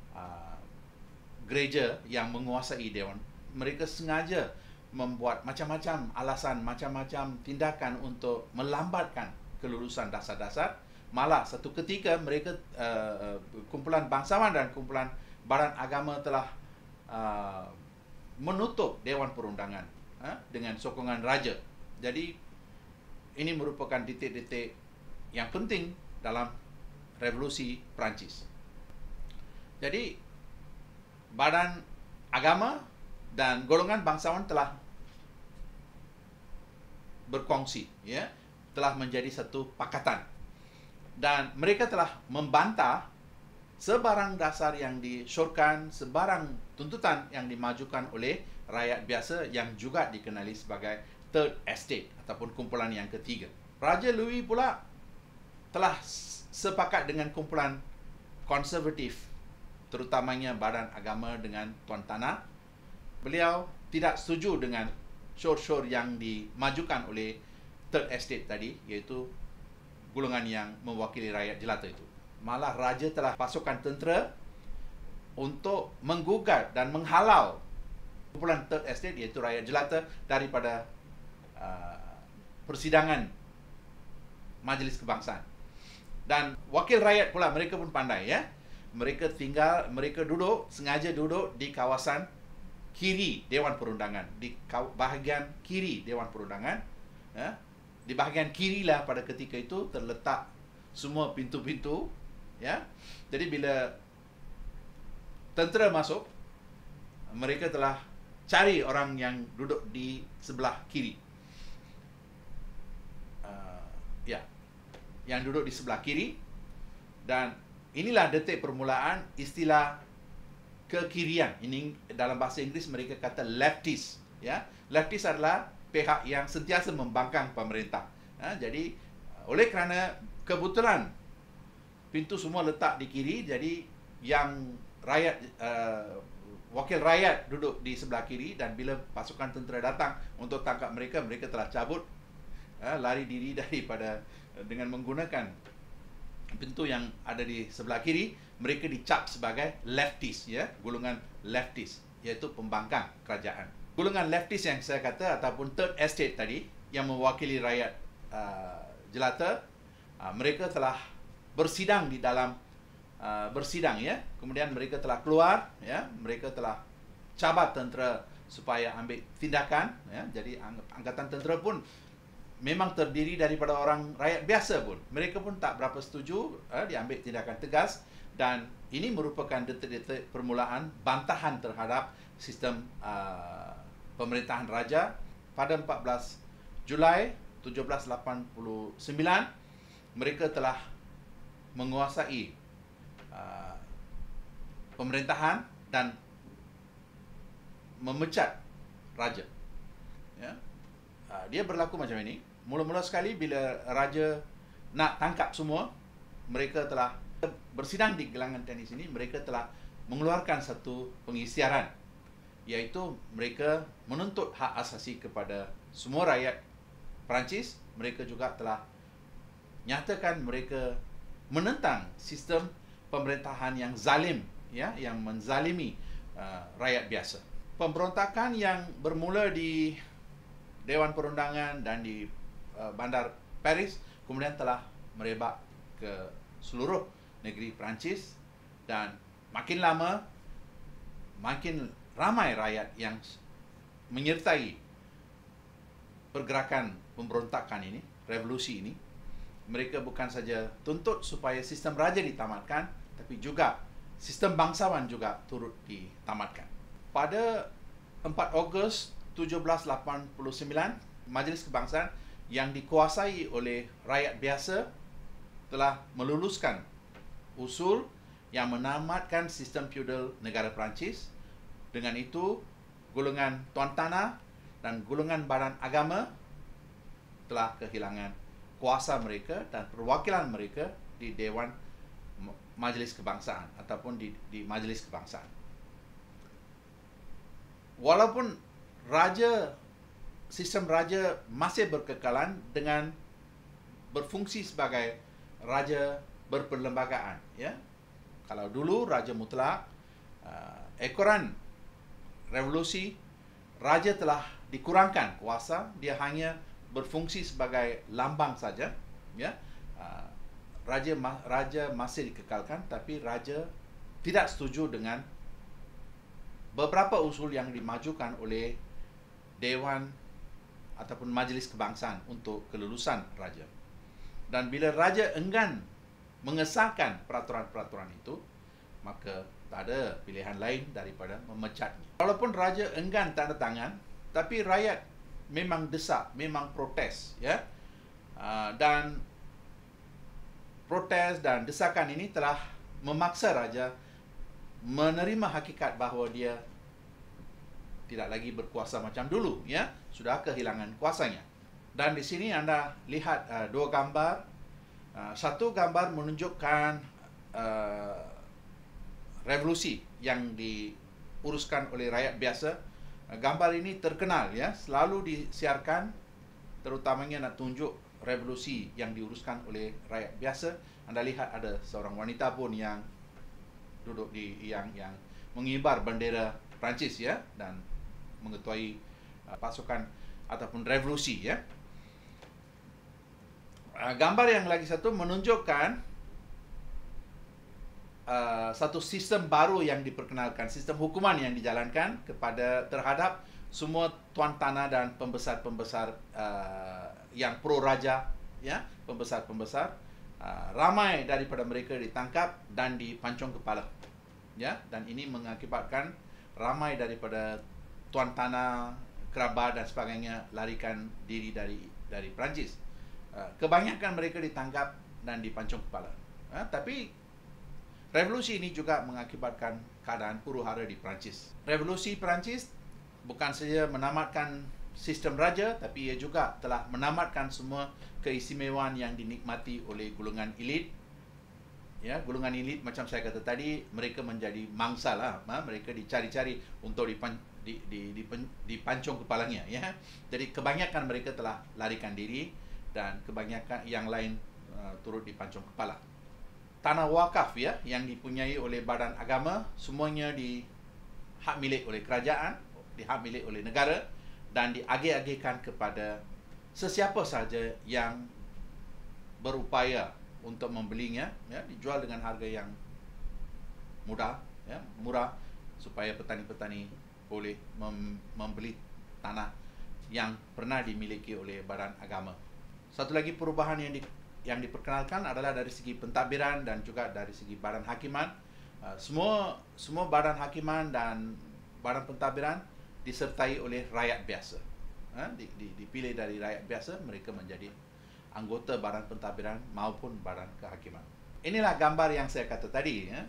gereja yang menguasai dewan. Mereka sengaja membuat macam-macam alasan, macam-macam tindakan untuk melambatkan kelulusan dasar-dasar. Malah satu ketika mereka kumpulan bangsawan dan kumpulan badan agama telah menutup Dewan Perundangan dengan sokongan raja. Jadi ini merupakan detik-detik yang penting dalam revolusi Perancis. Jadi badan agama dan golongan bangsawan telah berkongsi, ya, telah menjadi satu pakatan, dan mereka telah membantah sebarang dasar yang disyorkan, sebarang tuntutan yang dimajukan oleh rakyat biasa yang juga dikenali sebagai Third Estate ataupun kumpulan yang ketiga. Raja Louis pula telah sepakat dengan kumpulan konservatif, terutamanya badan agama dengan tuan tanah. Beliau tidak setuju dengan syur-syur yang dimajukan oleh Third Estate tadi, iaitu golongan yang mewakili rakyat jelata itu. Malah raja telah pasukan tentera untuk menggugat dan menghalau kumpulan Third Estate, iaitu rakyat jelata, daripada persidangan Majlis Kebangsaan. Dan wakil rakyat pula, mereka pun pandai, ya. Mereka sengaja duduk di kawasan kiri Dewan Perundangan, di bahagian kiri Dewan Perundangan, ya. Di bahagian kirilah pada ketika itu terletak semua pintu-pintu, ya. Jadi bila tentera masuk, mereka telah cari orang yang duduk di sebelah kiri, yang duduk di sebelah kiri. Dan inilah detik permulaan istilah kekirian. Ini dalam bahasa Inggeris mereka kata leftist, ya. Leftist adalah pihak yang sentiasa membangkang pemerintah. Jadi oleh kerana kebetulan pintu semua letak di kiri, jadi yang rakyat, wakil rakyat duduk di sebelah kiri, dan bila pasukan tentera datang untuk tangkap mereka, mereka telah cabut, lari diri daripada dengan menggunakan pintu yang ada di sebelah kiri. Mereka dicap sebagai leftist, ya, golongan leftist, iaitu pembangkang kerajaan. Golongan leftist yang saya kata ataupun Third Estate tadi, yang mewakili rakyat jelata, mereka telah bersidang di dalam bersidang, ya. Kemudian mereka telah keluar, ya. Mereka telah cabar tentera supaya ambil tindakan, ya. Jadi angkatan tentera pun memang terdiri daripada orang rakyat biasa pun. Mereka pun tak berapa setuju diambil tindakan tegas, dan ini merupakan detik-detik permulaan bantahan terhadap sistem pemerintahan raja. Pada 14 Julai 1789, mereka telah menguasai pemerintahan dan memecat raja, ya. Dia berlaku macam ini. Mula-mula sekali bila raja nak tangkap semua, mereka telah bersidang di gelangan tenis ini. Mereka telah mengeluarkan satu pengisytiharan, iaitu mereka menuntut hak asasi kepada semua rakyat Perancis. Mereka juga telah nyatakan mereka menentang sistem pemerintahan yang zalim, ya, yang menzalimi rakyat biasa. Pemberontakan yang bermula di Dewan Perundangan dan di bandar Paris kemudian telah merebak ke seluruh negeri Perancis, dan makin lama makin ramai rakyat yang menyertai pergerakan pemberontakan ini, revolusi ini. Mereka bukan saja tuntut supaya sistem raja ditamatkan, tapi juga sistem bangsawan juga turut ditamatkan. Pada 4 Ogos 1789, Majlis Kebangsaan yang dikuasai oleh rakyat biasa telah meluluskan usul yang menamatkan sistem feudal negara Perancis. Dengan itu, golongan tuan tanah dan golongan badan agama telah kehilangan kuasa mereka dan perwakilan mereka di Dewan Majlis Kebangsaan ataupun di Majlis Kebangsaan. Walaupun sistem raja masih berkekalan dengan berfungsi sebagai raja berperlembagaan, ya. Kalau dulu raja mutlak, ekoran revolusi, raja telah dikurangkan kuasa, dia hanya berfungsi sebagai lambang saja, ya. Raja masih dikekalkan, tapi raja tidak setuju dengan beberapa usul yang dimajukan oleh Dewan ataupun Majlis Kebangsaan untuk kelulusan raja. Dan bila raja enggan mengesahkan peraturan-peraturan itu, maka Tak ada pilihan lain daripada memecatnya. Walaupun raja enggan tanda tangan, tapi rakyat memang desak, memang protes, ya. Dan protes dan desakan ini telah memaksa raja menerima hakikat bahawa dia tidak lagi berkuasa macam dulu, ya. Sudah kehilangan kuasanya. Dan di sini anda lihat dua gambar. Satu gambar menunjukkan revolusi yang diuruskan oleh rakyat biasa. Gambar ini terkenal, ya, selalu disiarkan, terutamanya nak tunjuk revolusi yang diuruskan oleh rakyat biasa. Anda lihat ada seorang wanita pun yang duduk yang mengibar bendera Perancis, ya, dan mengetuai pasukan ataupun revolusi, ya. Gambar yang lagi satu menunjukkan satu sistem baru yang diperkenalkan, sistem hukuman yang dijalankan terhadap semua tuan tanah dan pembesar-pembesar yang pro raja, ya, pembesar-pembesar. Ramai daripada mereka ditangkap dan dipancung kepala, ya, dan ini mengakibatkan ramai daripada tuan tanah, kerabat dan sebagainya larikan diri dari Perancis. Kebanyakan mereka ditangkap dan dipancung kepala. Tapi revolusi ini juga mengakibatkan keadaan huru-hara di Perancis. Revolusi Perancis bukan saja menamatkan sistem raja, tapi ia juga telah menamatkan semua keistimewaan yang dinikmati oleh golongan elit. Ya, golongan elit macam saya kata tadi, mereka menjadi mangsa lah. Mereka dicari-cari untuk dipancung kepalanya. Ya, jadi kebanyakan mereka telah larikan diri dan kebanyakan yang lain turut dipancung kepala. Tanah wakaf, ya, yang dipunyai oleh badan agama semuanya hak milik oleh kerajaan, hak milik oleh negara dan diagih-agihkan kepada sesiapa sahaja yang berupaya untuk membelinya, ya, dijual dengan harga yang murah supaya petani-petani boleh membeli tanah yang pernah dimiliki oleh badan agama. Satu lagi perubahan yang diperkenalkan adalah dari segi pentadbiran dan juga dari segi badan hakiman. Semua badan hakiman dan badan pentadbiran disertai oleh rakyat biasa. Dipilih dari rakyat biasa, mereka menjadi anggota badan pentadbiran maupun badan kehakiman. Inilah gambar yang saya kata tadi, ya.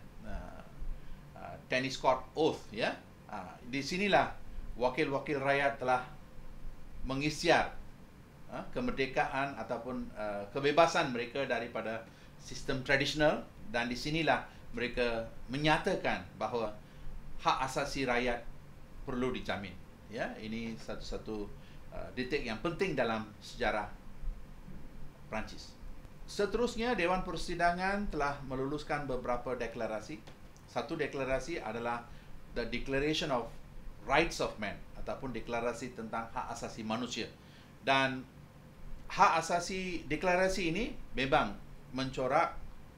Tennis court oath, ya. Di sinilah wakil-wakil rakyat telah mengisytiar kemerdekaan ataupun kebebasan mereka daripada sistem tradisional, dan di sinilah mereka menyatakan bahawa hak asasi rakyat perlu dijamin. Ya, ini satu-satu detik yang penting dalam sejarah Perancis. Seterusnya, Dewan Persidangan telah meluluskan beberapa deklarasi. Satu deklarasi adalah The Declaration of Rights of Man ataupun deklarasi tentang hak asasi manusia. Dan hak asasi deklarasi ini memang mencorak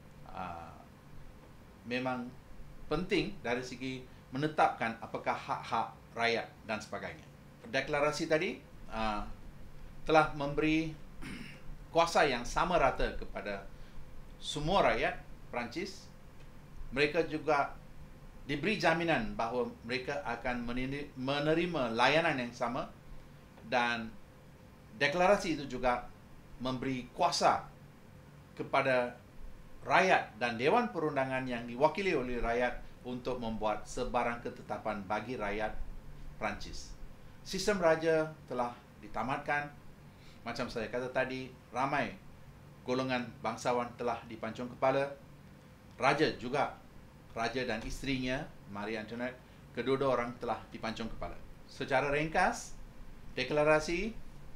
memang penting dari segi menetapkan apakah hak-hak rakyat dan sebagainya. Deklarasi tadi telah memberi kuasa yang sama rata kepada semua rakyat Perancis. Mereka juga diberi jaminan bahawa mereka akan menerima layanan yang sama, dan deklarasi itu juga memberi kuasa kepada rakyat dan Dewan Perundangan yang diwakili oleh rakyat untuk membuat sebarang ketetapan bagi rakyat Perancis. Sistem raja telah ditamatkan. Macam saya kata tadi, ramai golongan bangsawan telah dipancung kepala. Raja dan isterinya, Marie Antoinette, kedua-dua orang telah dipancung kepala. Secara ringkas, deklarasi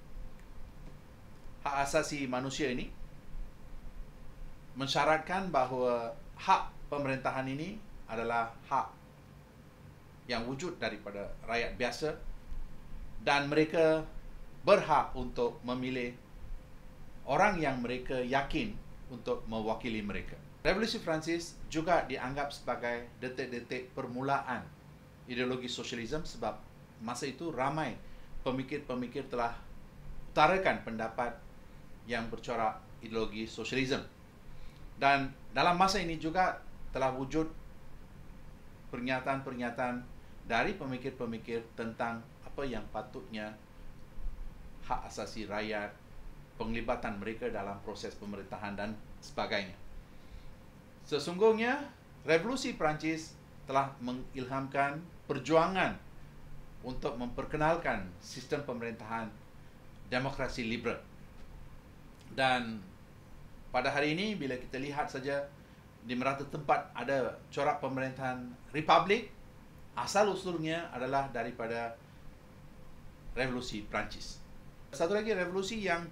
hak asasi manusia ini mensyaratkan bahawa hak pemerintahan ini adalah hak yang wujud daripada rakyat biasa, dan mereka berhak untuk memilih orang yang mereka yakin untuk mewakili mereka. Revolusi Perancis juga dianggap sebagai detik-detik permulaan ideologi sosialisme, sebab masa itu ramai pemikir-pemikir telah utarakan pendapat yang bercorak ideologi sosialisme. Dan dalam masa ini juga telah wujud pernyataan-pernyataan dari pemikir-pemikir tentang apa yang patutnya hak asasi rakyat, penglibatan mereka dalam proses pemerintahan dan sebagainya. Sesungguhnya, revolusi Perancis telah mengilhamkan perjuangan untuk memperkenalkan sistem pemerintahan demokrasi liberal. Dan pada hari ini, bila kita lihat saja di merata tempat ada corak pemerintahan republik, asal-usulnya adalah daripada revolusi Perancis. Satu lagi revolusi yang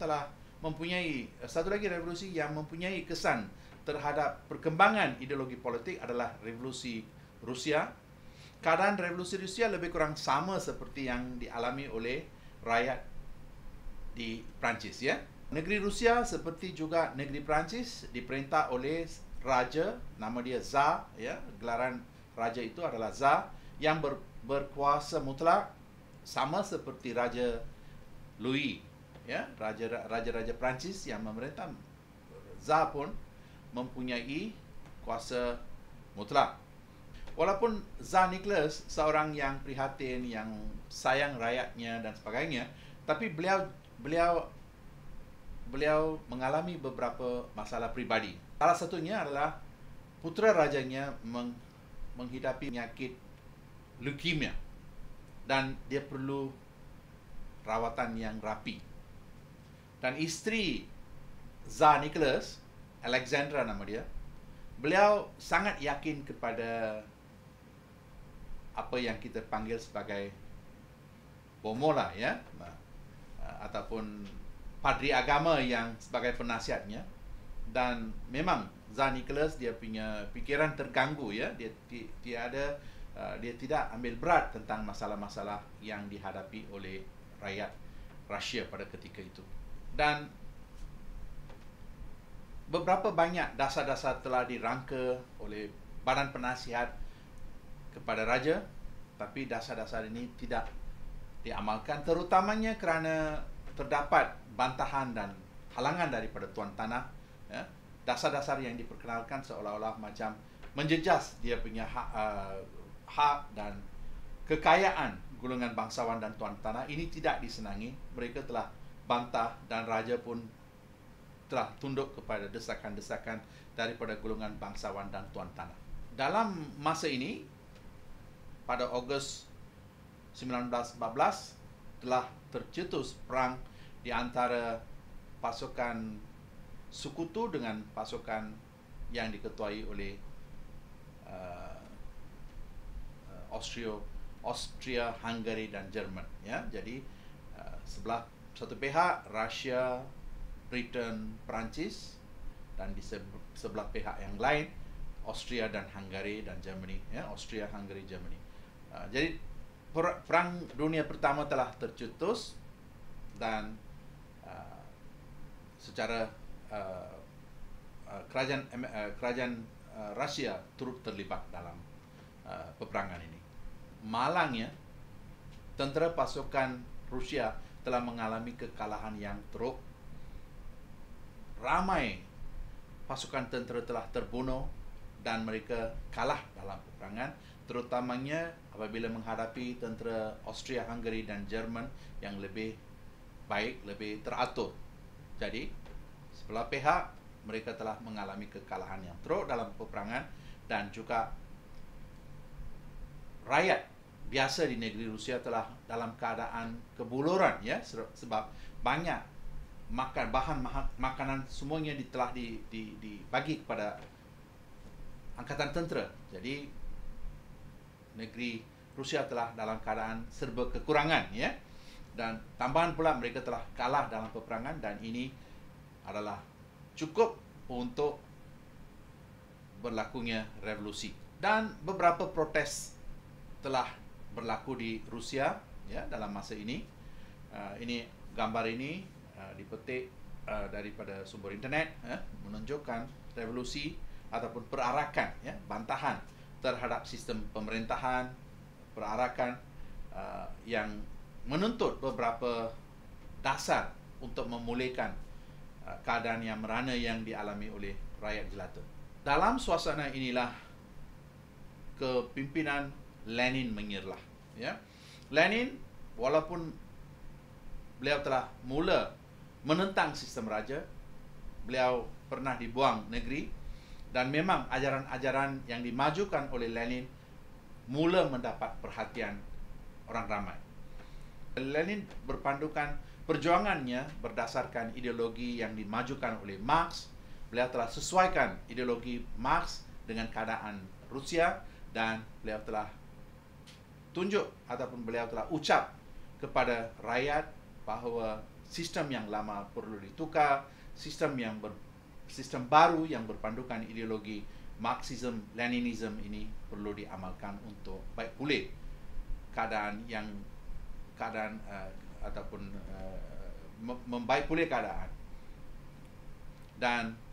mempunyai kesan terhadap perkembangan ideologi politik adalah revolusi Rusia. Keadaan revolusi Rusia lebih kurang sama seperti yang dialami oleh rakyat di Perancis, ya. Negeri Rusia seperti juga negeri Perancis diperintah oleh raja, nama dia Tsar, ya. Gelaran raja itu adalah Tsar yang berkuasa mutlak, sama seperti Raja Louis, ya, raja-raja Perancis yang memerintah. Tsar pun mempunyai kuasa mutlak. Walaupun Tsar Nicholas seorang yang prihatin, yang sayang rakyatnya dan sebagainya, tapi beliau mengalami beberapa masalah pribadi. Salah satunya adalah putera rajanya menghidapi penyakit leukemia dan dia perlu rawatan yang rapi. Dan isteri Tsar Nicholas, Alexandra nama dia, beliau sangat yakin kepada apa yang kita panggil sebagai bomo lah, ya, ataupun padri agama yang sebagai penasihatnya. Dan memang Tsar Nicholas dia punya fikiran terganggu, ya, dia tidak ambil berat tentang masalah-masalah yang dihadapi oleh rakyat Rusia pada ketika itu. Dan beberapa banyak dasar-dasar telah dirangka oleh badan penasihat kepada raja, tapi dasar-dasar ini tidak diamalkan, terutamanya kerana terdapat bantahan dan halangan daripada tuan tanah, ya. Dasar-dasar yang diperkenalkan seolah-olah macam menjejas dia punya hak dan kekayaan golongan bangsawan dan tuan tanah ini tidak disenangi. Mereka telah bantah dan raja pun telah tunduk kepada desakan-desakan daripada golongan bangsawan dan tuan tanah. Dalam masa ini, pada Ogos 1914 telah tercetus perang di antara pasukan sekutu dengan pasukan yang diketuai oleh Austria, Hungary dan Jerman, ya. Jadi satu pihak Rusia, Britain, Perancis, dan di sebelah pihak yang lain Austria dan Hungary dan Germany, ya, Austria, Hungary, Germany. Jadi Perang Dunia Pertama telah tercetus dan secara kerajaan Rusia turut terlibat dalam peperangan ini. Malangnya, tentera pasukan Rusia telah mengalami kekalahan yang teruk. Ramai pasukan tentera telah terbunuh dan mereka kalah dalam peperangan, terutamanya apabila menghadapi tentera Austria, Hungary dan Jerman yang lebih baik, lebih teratur. Jadi, sebelah pihak mereka telah mengalami kekalahan yang teruk dalam peperangan, dan juga rakyat biasa di negeri Rusia telah dalam keadaan kebuluran, ya, sebab banyak bahan makanan semuanya telah dibagi kepada angkatan tentera. Jadi negeri Rusia telah dalam keadaan serba kekurangan, ya. Dan tambahan pula mereka telah kalah dalam peperangan, dan ini adalah cukup untuk berlakunya revolusi. Dan beberapa protes telah berlaku di Rusia, ya, dalam masa ini. Ini gambar ini dipetik daripada sumber internet, menunjukkan revolusi ataupun perarakan, ya, bantahan terhadap sistem pemerintahan, perarakan yang menuntut beberapa dasar untuk memulihkan keadaan yang merana yang dialami oleh rakyat jelata. Dalam suasana inilah kepimpinan Lenin menyerlah. Ya, Lenin walaupun beliau telah mula menentang sistem raja, beliau pernah dibuang negeri, dan memang ajaran-ajaran yang dimajukan oleh Lenin mula mendapat perhatian orang ramai. Lenin berpandukan perjuangannya berdasarkan ideologi yang dimajukan oleh Marx. Beliau telah sesuaikan ideologi Marx dengan keadaan Rusia, dan beliau telah tunjuk ataupun beliau telah ucap kepada rakyat bahawa sistem yang lama perlu ditukar, sistem baru yang berpandukan ideologi Marxism, Leninism ini perlu diamalkan untuk baik pulih membaik pulih keadaan. Dan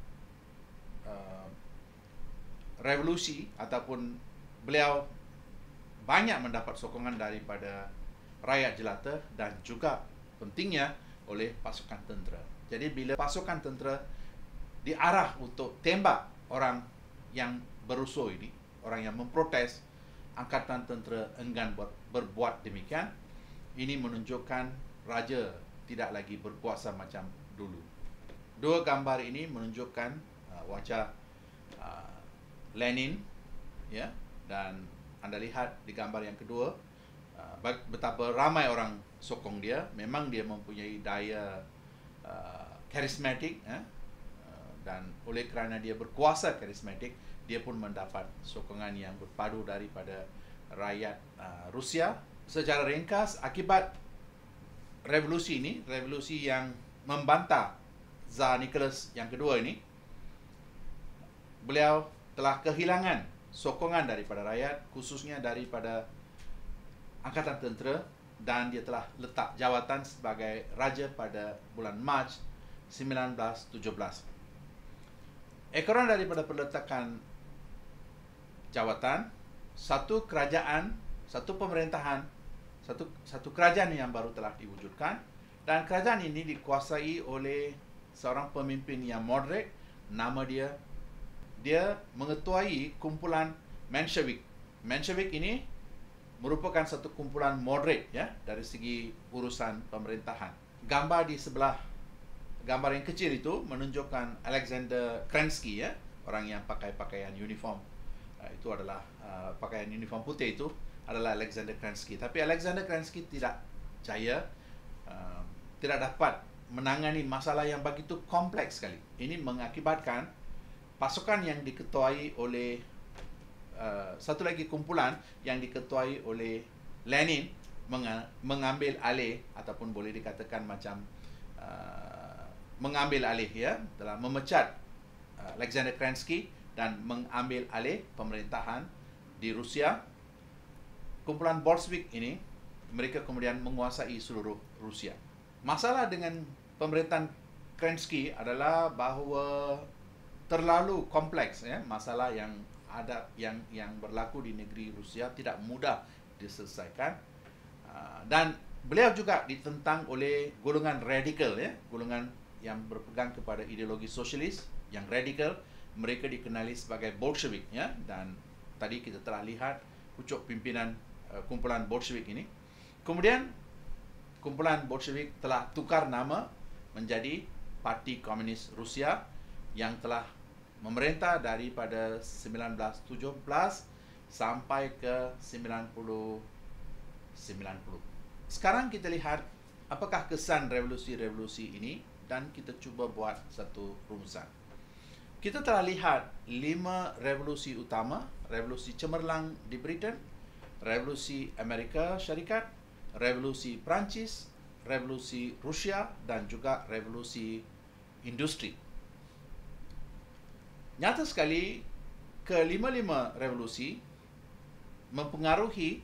revolusi ataupun beliau banyak mendapat sokongan daripada rakyat jelata dan juga pentingnya oleh pasukan tentera. Jadi bila pasukan tentera diarah untuk tembak orang yang berusuh ini, orang yang memprotes, angkatan tentera enggan berbuat demikian. Ini menunjukkan raja tidak lagi berkuasa macam dulu. Dua gambar ini menunjukkan wajah Lenin, ya, dan anda lihat di gambar yang kedua betapa ramai orang sokong dia. Memang dia mempunyai daya karismatik, dan oleh kerana dia berkuasa karismatik, dia pun mendapat sokongan yang berpadu daripada rakyat Rusia. Secara ringkas, akibat revolusi ini, revolusi yang membantah Tsar Nicholas yang kedua ini, beliau telah kehilangan sokongan daripada rakyat, khususnya daripada angkatan tentera, dan dia telah letak jawatan sebagai raja pada bulan Mac 1917. Ekoran daripada peletakan jawatan, satu kerajaan, satu pemerintahan, satu kerajaan yang baru telah diwujudkan, dan kerajaan ini dikuasai oleh seorang pemimpin yang moderate. Nama dia mengetuai kumpulan Menshevik. Menshevik ini merupakan satu kumpulan moderate, ya, dari segi urusan pemerintahan. Gambar di sebelah gambar yang kecil itu menunjukkan Alexander Kerensky, ya, orang yang pakai pakaian uniform. Itu adalah pakaian uniform putih itu adalah Alexander Kerensky. Tapi Alexander Kerensky tidak jaya, tidak dapat menangani masalah yang begitu kompleks sekali. Ini mengakibatkan pasukan yang diketuai oleh satu lagi kumpulan yang diketuai oleh Lenin mengambil alih, ataupun boleh dikatakan macam mengambil alih, ya, telah memecat Alexander Kerensky dan mengambil alih pemerintahan di Rusia. Kumpulan Bolshevik ini, mereka kemudian menguasai seluruh Rusia. Masalah dengan pemerintahan Kerensky adalah bahawa terlalu kompleks, ya, masalah yang ada yang berlaku di negeri Rusia tidak mudah diselesaikan, dan beliau juga ditentang oleh golongan radikal, ya, golongan yang berpegang kepada ideologi sosialis yang radikal. Mereka dikenali sebagai Bolshevik, ya, dan tadi kita telah lihat pucuk pimpinan kumpulan Bolshevik ini. Kemudian kumpulan Bolshevik telah tukar nama menjadi Parti Komunis Rusia yang telah memerintah daripada 1917 sampai ke 1990. Sekarang kita lihat apakah kesan revolusi-revolusi ini, dan kita cuba buat satu rumusan. Kita telah lihat 5 revolusi utama: revolusi cemerlang di Britain, revolusi Amerika Syarikat, revolusi Perancis, revolusi Rusia, dan juga revolusi industri. Nyata sekali, kelima-lima revolusi mempengaruhi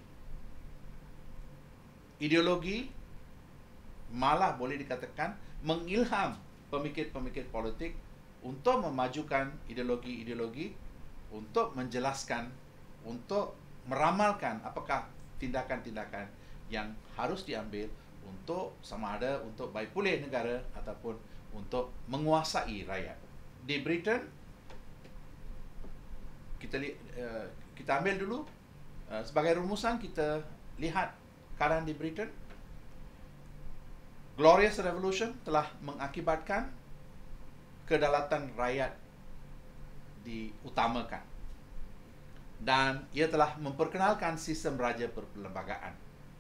ideologi, malah boleh dikatakan mengilham pemikir-pemikir politik untuk memajukan ideologi-ideologi, untuk menjelaskan, untuk meramalkan apakah tindakan-tindakan yang harus diambil untuk sama ada untuk baik pulih negara ataupun untuk menguasai rakyat. Di Britain, kita kita ambil dulu sebagai rumusan, kita lihat keadaan di Britain. Glorious Revolution telah mengakibatkan kedaulatan rakyat diutamakan, dan ia telah memperkenalkan sistem raja perlembagaan.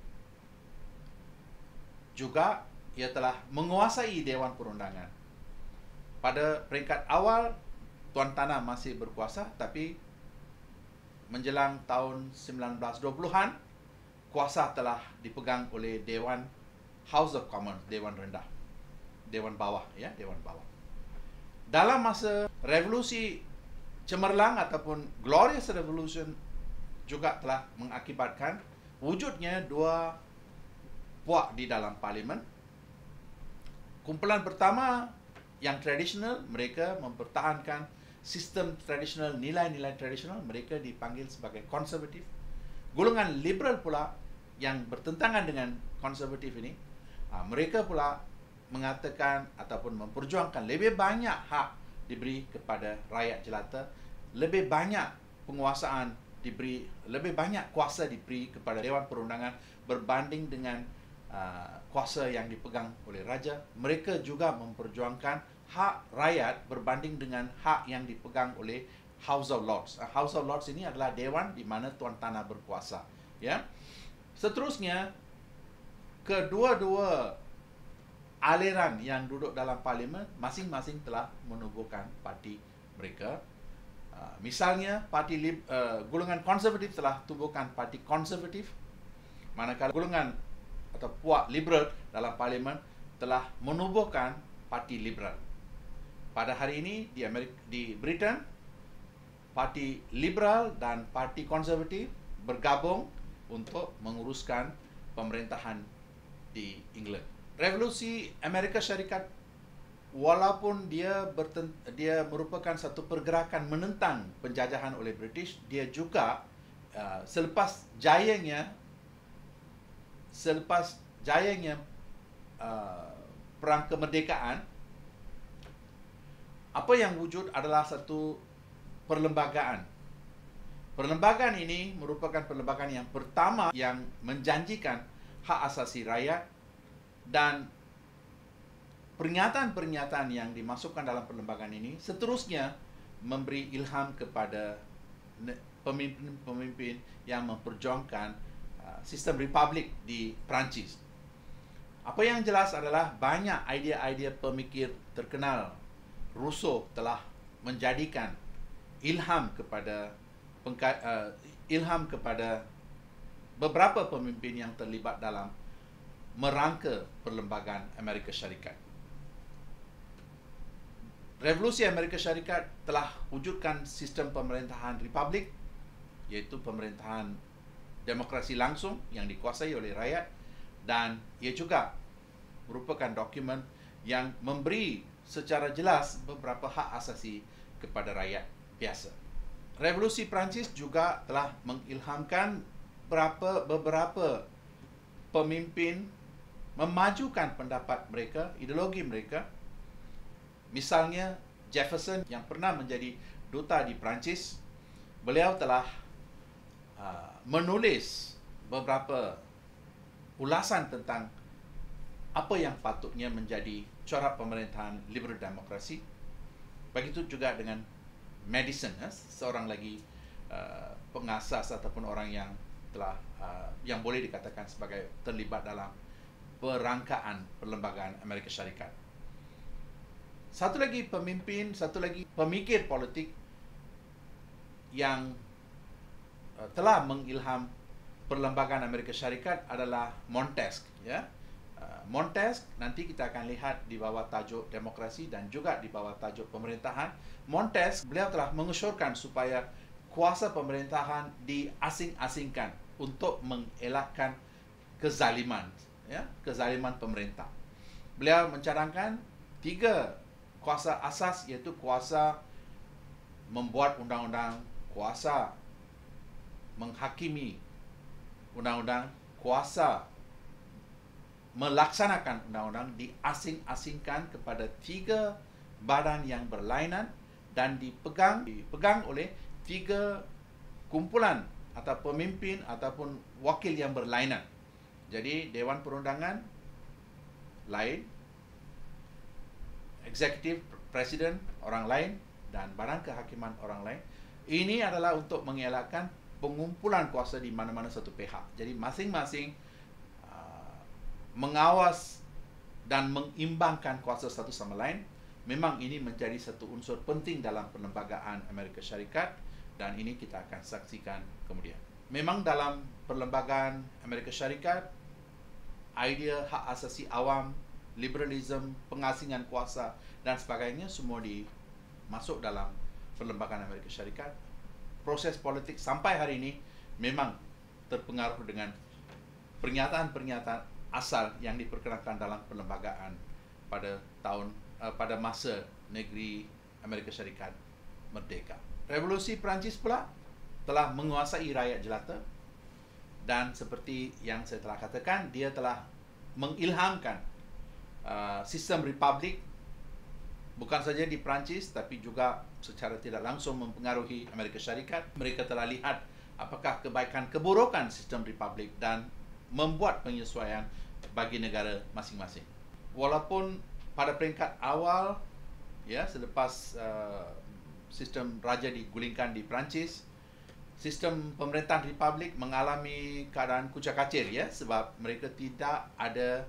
Juga ia telah menguasai Dewan Perundangan. Pada peringkat awal, Tuan Tanah masih berkuasa, tapi menjelang tahun 1920-an, kuasa telah dipegang oleh Dewan House of Commons, Dewan Rendah, Dewan Bawah, ya, Dewan Bawah. Dalam masa revolusi cemerlang ataupun Glorious Revolution juga telah mengakibatkan wujudnya dua puak di dalam parlimen. Kumpulan pertama yang tradisional, mereka mempertahankan sistem tradisional, nilai-nilai tradisional, mereka dipanggil sebagai konservatif. Golongan liberal pula yang bertentangan dengan konservatif ini, mereka pula mengatakan ataupun memperjuangkan lebih banyak hak diberi kepada rakyat jelata, lebih banyak penguasaan diberi, lebih banyak kuasa diberi kepada Dewan Perundangan berbanding dengan kuasa yang dipegang oleh raja. Mereka juga memperjuangkan hak rakyat berbanding dengan hak yang dipegang oleh House of Lords. House of Lords ini adalah dewan di mana Tuan Tanah berkuasa. Ya. Seterusnya, kedua-dua aliran yang duduk dalam parlimen masing-masing telah menubuhkan parti mereka. Misalnya, golongan konservatif telah tubuhkan parti konservatif, manakala golongan atau puak liberal dalam parlimen telah menubuhkan parti liberal. Pada hari ini di Britain, parti liberal dan parti konservatif bergabung untuk menguruskan pemerintahan di England. Revolusi Amerika Syarikat, walaupun dia merupakan satu pergerakan menentang penjajahan oleh British, dia juga selepas jayanya perang kemerdekaan, apa yang wujud adalah satu perlembagaan. Perlembagaan ini merupakan perlembagaan yang pertama yang menjanjikan hak asasi rakyat, dan pernyataan-pernyataan yang dimasukkan dalam perlembagaan ini seterusnya memberi ilham kepada pemimpin-pemimpin yang memperjuangkan sistem republik di Perancis. Apa yang jelas adalah banyak idea-idea pemikir terkenal Rousseau telah menjadikan ilham kepada beberapa pemimpin yang terlibat dalam merangka perlembagaan Amerika Syarikat. Revolusi Amerika Syarikat telah wujudkan sistem pemerintahan republik, iaitu pemerintahan demokrasi langsung yang dikuasai oleh rakyat, dan ia juga merupakan dokumen yang memberi secara jelas beberapa hak asasi kepada rakyat biasa. Revolusi Perancis juga telah mengilhamkan beberapa pemimpin memajukan pendapat mereka, ideologi mereka. Misalnya Jefferson yang pernah menjadi duta di Perancis, beliau telah menulis beberapa ulasan tentang apa yang patutnya menjadi corak pemerintahan liberal demokrasi. Begitu juga dengan Madison, seorang lagi pengasas ataupun orang yang telah yang boleh dikatakan sebagai terlibat dalam perangkaan perlembagaan Amerika Syarikat. Satu lagi pemikir politik yang telah mengilham perlembagaan Amerika Syarikat adalah Montesquieu, ya. Montesquieu nanti kita akan lihat di bawah tajuk demokrasi dan juga di bawah tajuk pemerintahan. Montesquieu, beliau telah mengusulkan supaya kuasa pemerintahan diasing-asingkan untuk mengelakkan kezaliman, ya, kezaliman pemerintah. Beliau mencadangkan 3 kuasa asas, iaitu kuasa membuat undang-undang, kuasa menghakimi undang-undang, kuasa melaksanakan undang-undang, diasing-asingkan kepada 3 badan yang berlainan dan dipegang oleh 3 kumpulan atau pemimpin ataupun wakil yang berlainan. Jadi Dewan Perundangan lain, eksekutif, presiden orang lain, dan Badan Kehakiman orang lain. Ini adalah untuk mengelakkan pengumpulan kuasa di mana-mana satu pihak. Jadi masing-masing mengawas dan mengimbangkan kuasa satu sama lain. Memang ini menjadi satu unsur penting dalam perlembagaan Amerika Syarikat, dan ini kita akan saksikan kemudian. Memang dalam perlembagaan Amerika Syarikat, idea hak asasi awam, liberalism, pengasingan kuasa dan sebagainya semua dimasuk dalam perlembagaan Amerika Syarikat. Proses politik sampai hari ini memang terpengaruh dengan pernyataan-pernyataan asal yang diperkenalkan dalam perlembagaan pada masa negeri Amerika Syarikat merdeka. Revolusi Perancis pula telah menguasai rakyat jelata, dan seperti yang saya telah katakan, dia telah mengilhamkan sistem republik bukan saja di Perancis tapi juga secara tidak langsung mempengaruhi Amerika Syarikat. Mereka telah lihat apakah kebaikan keburukan sistem republik dan membuat penyesuaian bagi negara masing-masing. Walaupun pada peringkat awal, ya, selepas sistem raja digulingkan di Perancis, sistem pemerintahan republik mengalami keadaan kucak-kacir, ya, sebab mereka tidak ada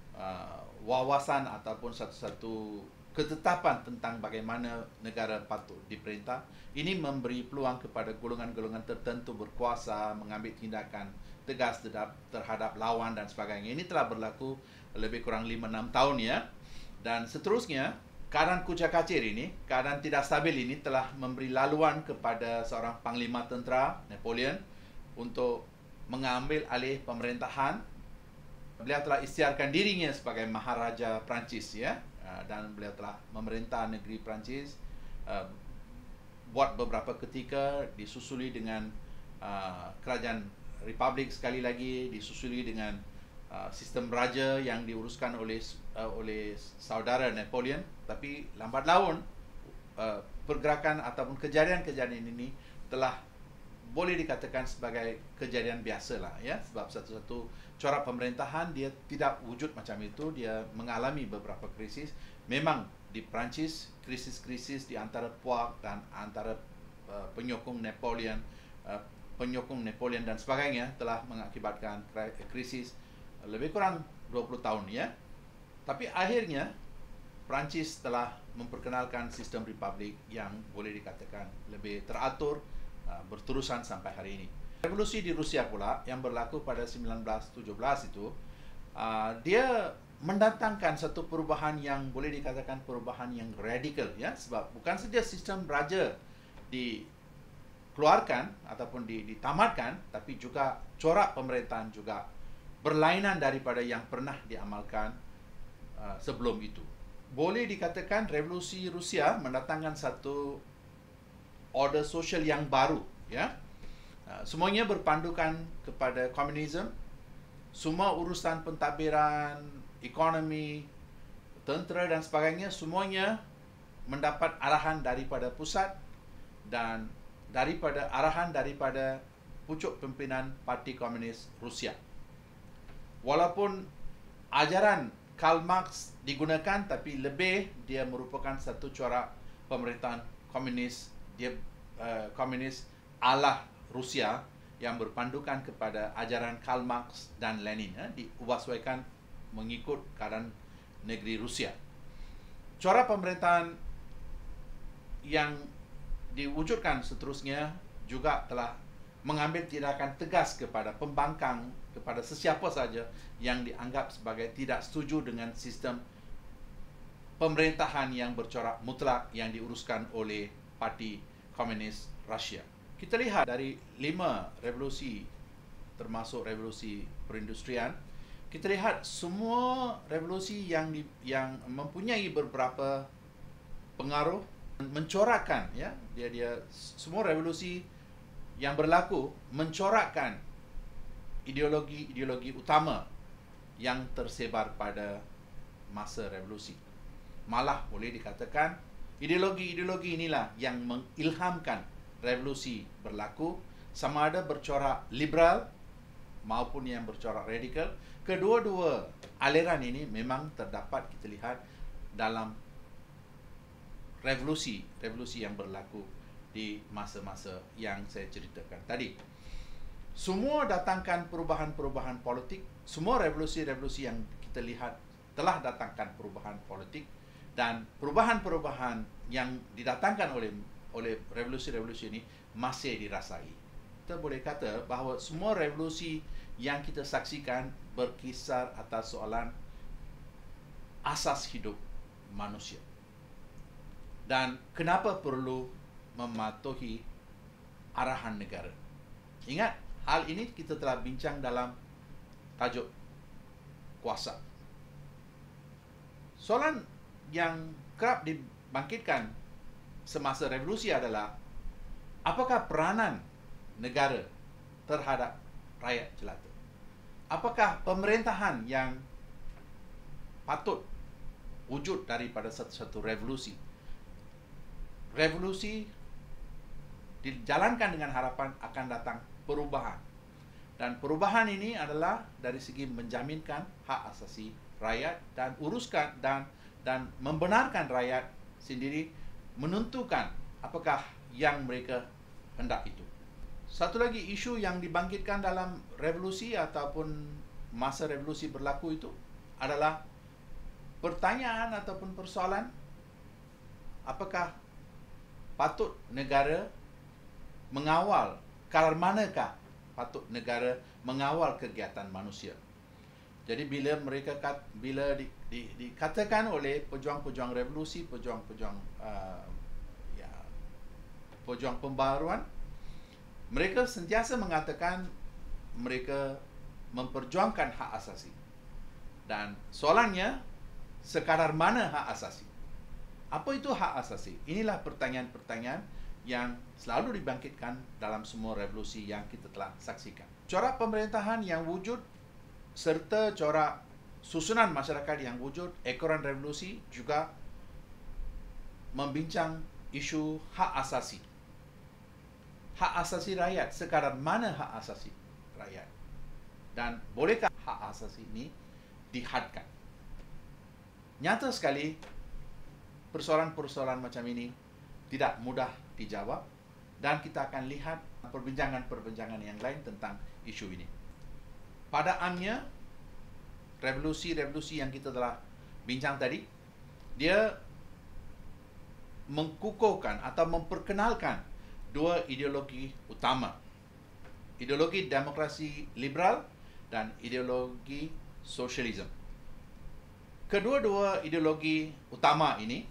wawasan ataupun satu-satu ketetapan tentang bagaimana negara patut diperintah. Ini memberi peluang kepada golongan-golongan tertentu berkuasa mengambil tindakan tegas terhadap lawan dan sebagainya. Ini telah berlaku lebih kurang 5-6 tahun, ya. Dan seterusnya, keadaan kucak-kacir ini, keadaan tidak stabil ini telah memberi laluan kepada seorang panglima tentera, Napoleon, untuk mengambil alih pemerintahan. Beliau telah isytiharkan dirinya sebagai Maharaja Perancis, ya, dan beliau telah memerintah negeri Perancis buat beberapa ketika, disusuli dengan kerajaan republik sekali lagi, disusuli dengan sistem raja yang diuruskan oleh saudara Napoleon. Tapi lambat laun pergerakan ataupun kejadian-kejadian ini telah boleh dikatakan sebagai kejadian biasa lah, ya, sebab satu-satu corak pemerintahan dia tidak wujud macam itu. Dia mengalami beberapa krisis. Memang di Perancis krisis-krisis di antara puak dan antara penyokong Napoleon dan sebagainya telah mengakibatkan krisis lebih kurang 20 tahun, ya. Tapi akhirnya Perancis telah memperkenalkan sistem republik yang boleh dikatakan lebih teratur, berterusan sampai hari ini. Revolusi di Rusia pula yang berlaku pada 1917 itu, dia mendatangkan satu perubahan yang boleh dikatakan perubahan yang radikal, ya, sebab bukan saja sistem raja dikeluarkan ataupun ditamatkan, tapi juga corak pemerintahan juga berlainan daripada yang pernah diamalkan sebelum itu. Boleh dikatakan revolusi Rusia mendatangkan satu order sosial yang baru, ya. Semuanya berpandukan kepada komunisme. Semua urusan pentadbiran, ekonomi, tentera dan sebagainya semuanya mendapat arahan daripada pusat dan arahan daripada pucuk pimpinan Parti Komunis Rusia. Walaupun ajaran Karl Marx digunakan, tapi lebih dia merupakan satu corak pemerintahan komunis. Dia komunis ala Rusia yang berpandukan kepada ajaran Karl Marx dan Lenin, diubahsuaikan mengikut keadaan negeri Rusia. Corak pemerintahan yang diwujudkan seterusnya juga telah mengambil tindakan tegas kepada pembangkang, kepada sesiapa saja yang dianggap sebagai tidak setuju dengan sistem pemerintahan yang bercorak mutlak yang diuruskan oleh Parti Komunis Rusia. Kita lihat dari 5 revolusi, termasuk revolusi perindustrian, kita lihat semua revolusi yang mempunyai beberapa pengaruh mencorakkan, ya, dia semua revolusi yang berlaku mencorakkan ideologi utama yang tersebar pada masa revolusi. Malah boleh dikatakan ideologi inilah yang mengilhamkan revolusi berlaku sama ada bercorak liberal maupun yang bercorak radikal. Kedua-dua aliran ini memang terdapat kita lihat dalam revolusi yang berlaku di masa-masa yang saya ceritakan tadi. Semua datangkan perubahan-perubahan politik, semua revolusi yang kita lihat telah datangkan perubahan politik, dan perubahan-perubahan yang didatangkan oleh revolusi ini masih dirasai. Kita boleh kata bahawa semua revolusi yang kita saksikan berkisar atas soalan asas hidup manusia. Dan kenapa perlu mematuhi arahan negara? Ingat, hal ini kita telah bincang dalam tajuk kuasa. Soalan yang kerap dibangkitkan semasa revolusi adalah apakah peranan negara terhadap rakyat jelata? Apakah pemerintahan yang patut wujud daripada satu revolusi? Revolusi dijalankan dengan harapan akan datang perubahan. Dan perubahan ini adalah dari segi menjaminkan hak asasi rakyat dan uruskan dan membenarkan rakyat sendiri menentukan apakah yang mereka hendak itu. Satu lagi isu yang dibangkitkan dalam revolusi ataupun masa revolusi berlaku itu adalah pertanyaan ataupun persoalan apakah patut negara mengawal, kadar manakah patut negara mengawal kegiatan manusia. Jadi bila dikatakan oleh pejuang-pejuang revolusi, pejuang pembaharuan, mereka sentiasa mengatakan mereka memperjuangkan hak asasi. Dan soalannya, sekadar mana hak asasi? Apa itu hak asasi? Inilah pertanyaan-pertanyaan yang selalu dibangkitkan dalam semua revolusi yang kita telah saksikan. Corak pemerintahan yang wujud serta corak susunan masyarakat yang wujud ekoran revolusi juga membincang isu hak asasi. Hak asasi rakyat, sekadar mana hak asasi rakyat? Dan bolehkah hak asasi ini dihadkan? Nyata sekali, persoalan-persoalan macam ini tidak mudah dijawab, dan kita akan lihat perbincangan-perbincangan yang lain tentang isu ini. Pada amnya, revolusi-revolusi yang kita telah bincang tadi, dia mengkukuhkan atau memperkenalkan dua ideologi utama. Ideologi demokrasi liberal dan ideologi sosialisme. Kedua-dua ideologi utama ini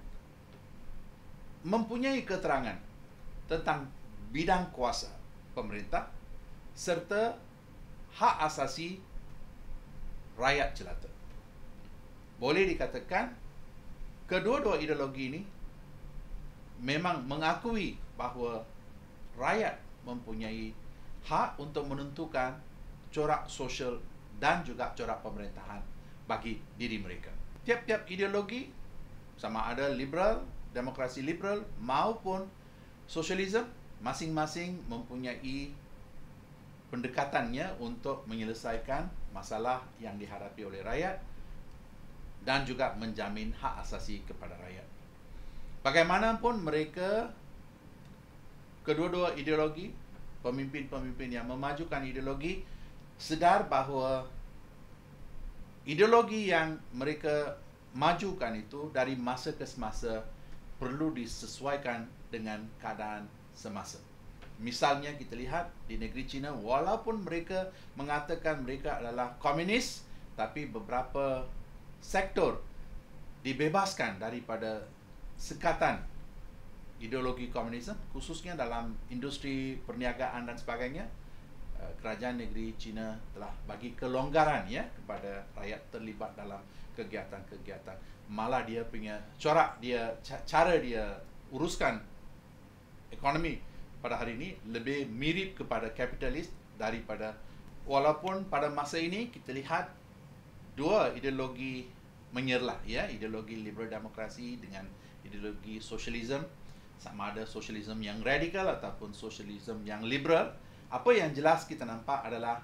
mempunyai keterangan tentang bidang kuasa pemerintah serta hak asasi rakyat jelata. Boleh dikatakan kedua-dua ideologi ini memang mengakui bahawa rakyat mempunyai hak untuk menentukan corak sosial dan juga corak pemerintahan bagi diri mereka. Tiap-tiap ideologi, sama ada liberal, demokrasi liberal maupun sosialisme, masing-masing mempunyai pendekatannya untuk menyelesaikan masalah yang dihadapi oleh rakyat dan juga menjamin hak asasi kepada rakyat. Bagaimanapun mereka, kedua-dua ideologi, pemimpin-pemimpin yang memajukan ideologi, sedar bahawa ideologi yang mereka majukan itu dari masa ke semasa perlu disesuaikan dengan keadaan semasa. Misalnya kita lihat di negeri China, walaupun mereka mengatakan mereka adalah komunis, tapi beberapa sektor dibebaskan daripada sekatan ideologi komunisme, khususnya dalam industri perniagaan dan sebagainya. Kerajaan negeri China telah bagi kelonggaran kepada rakyat terlibat dalam kegiatan-kegiatan. Malah dia punya corak dia, cara dia uruskan ekonomi pada hari ini lebih mirip kepada kapitalis daripada, walaupun pada masa ini kita lihat dua ideologi menyerlah, ideologi liberal demokrasi dengan ideologi sosialisme sama ada sosialisme yang radikal ataupun sosialisme yang liberal. Apa yang jelas kita nampak adalah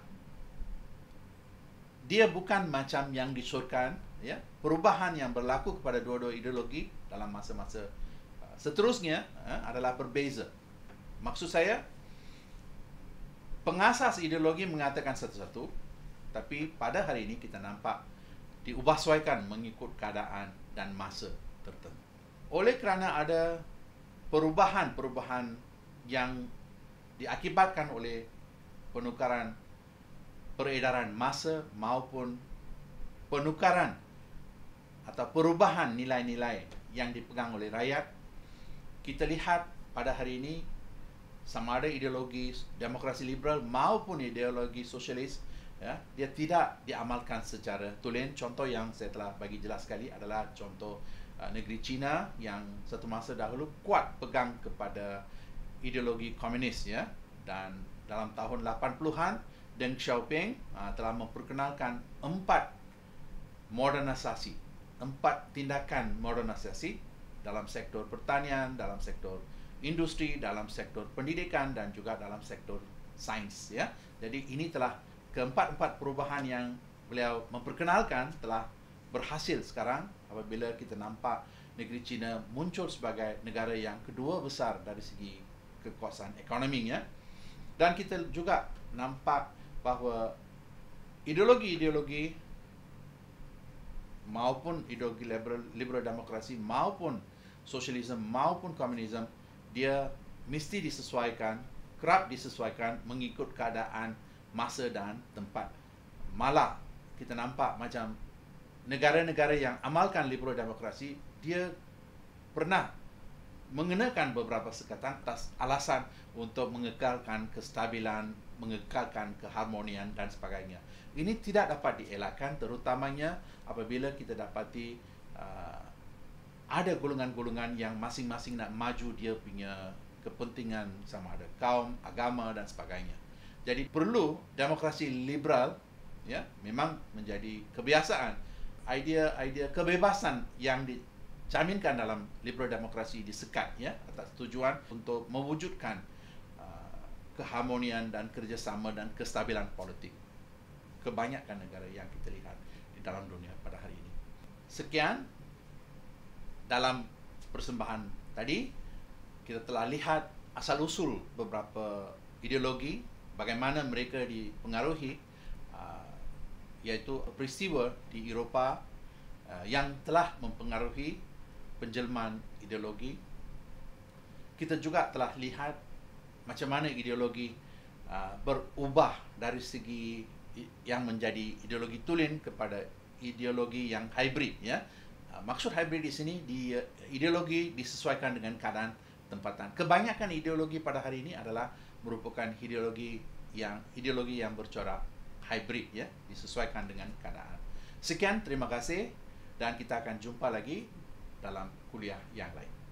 dia bukan macam yang disyurkan, ya. Perubahan yang berlaku kepada dua-dua ideologi dalam masa-masa seterusnya adalah berbeza. Maksud saya, pengasas ideologi mengatakan satu-satu, tapi pada hari ini kita nampak diubahsuaikan mengikut keadaan dan masa tertentu. Oleh kerana ada perubahan-perubahan yang diakibatkan oleh penukaran peredaran masa maupun penukaran atau perubahan nilai-nilai yang dipegang oleh rakyat, kita lihat pada hari ini sama ada ideologi demokrasi liberal maupun ideologi sosialis, ya, dia tidak diamalkan secara tulen. Contoh yang saya telah bagi jelas sekali adalah contoh negeri China yang satu masa dahulu kuat pegang kepada ideologi komunis, ya, dan dalam tahun 80-an Deng Xiaoping telah memperkenalkan 4 modernisasi, 4 tindakan modernisasi dalam sektor pertanian, dalam sektor industri, dalam sektor pendidikan dan juga dalam sektor sains, ya. Jadi ini telah keempat-empat perubahan yang beliau memperkenalkan telah berhasil sekarang apabila kita nampak negeri China muncul sebagai negara yang kedua besar dari segi kekuasaan ekonominya. Dan kita juga nampak bahawa ideologi-ideologi maupun ideologi liberal demokrasi maupun sosialisme maupun komunisme, dia mesti disesuaikan, kerap disesuaikan mengikut keadaan masa dan tempat. Malah kita nampak macam negara-negara yang amalkan liberal demokrasi, dia pernah mengenakan beberapa sekatan atas alasan untuk mengekalkan kestabilan, mengekalkan keharmonian dan sebagainya. Ini tidak dapat dielakkan, terutamanya apabila kita dapati ada golongan-golongan yang masing-masing nak maju dia punya kepentingan sama ada kaum, agama dan sebagainya. Jadi perlu demokrasi liberal, ya, memang menjadi kebiasaan. Idea kebebasan yang dijaminkan dalam liberal demokrasi disekat, ya, atas tujuan untuk mewujudkan keharmonian dan kerjasama dan kestabilan politik kebanyakan negara yang kita lihat di dalam dunia pada hari ini. Sekian dalam persembahan tadi, kita telah lihat asal-usul beberapa ideologi, bagaimana mereka dipengaruhi, iaitu peristiwa di Eropah yang telah mempengaruhi penjelmaan ideologi. Kita juga telah lihat macam mana ideologi berubah dari segi yang menjadi ideologi tulen kepada ideologi yang hybrid, ya. Maksud hybrid di sini, ideologi disesuaikan dengan keadaan tempatan. Kebanyakan ideologi pada hari ini adalah merupakan ideologi yang bercorak hybrid, ya, disesuaikan dengan keadaan. Sekian, terima kasih dan kita akan jumpa lagi dalam kuliah yang lain.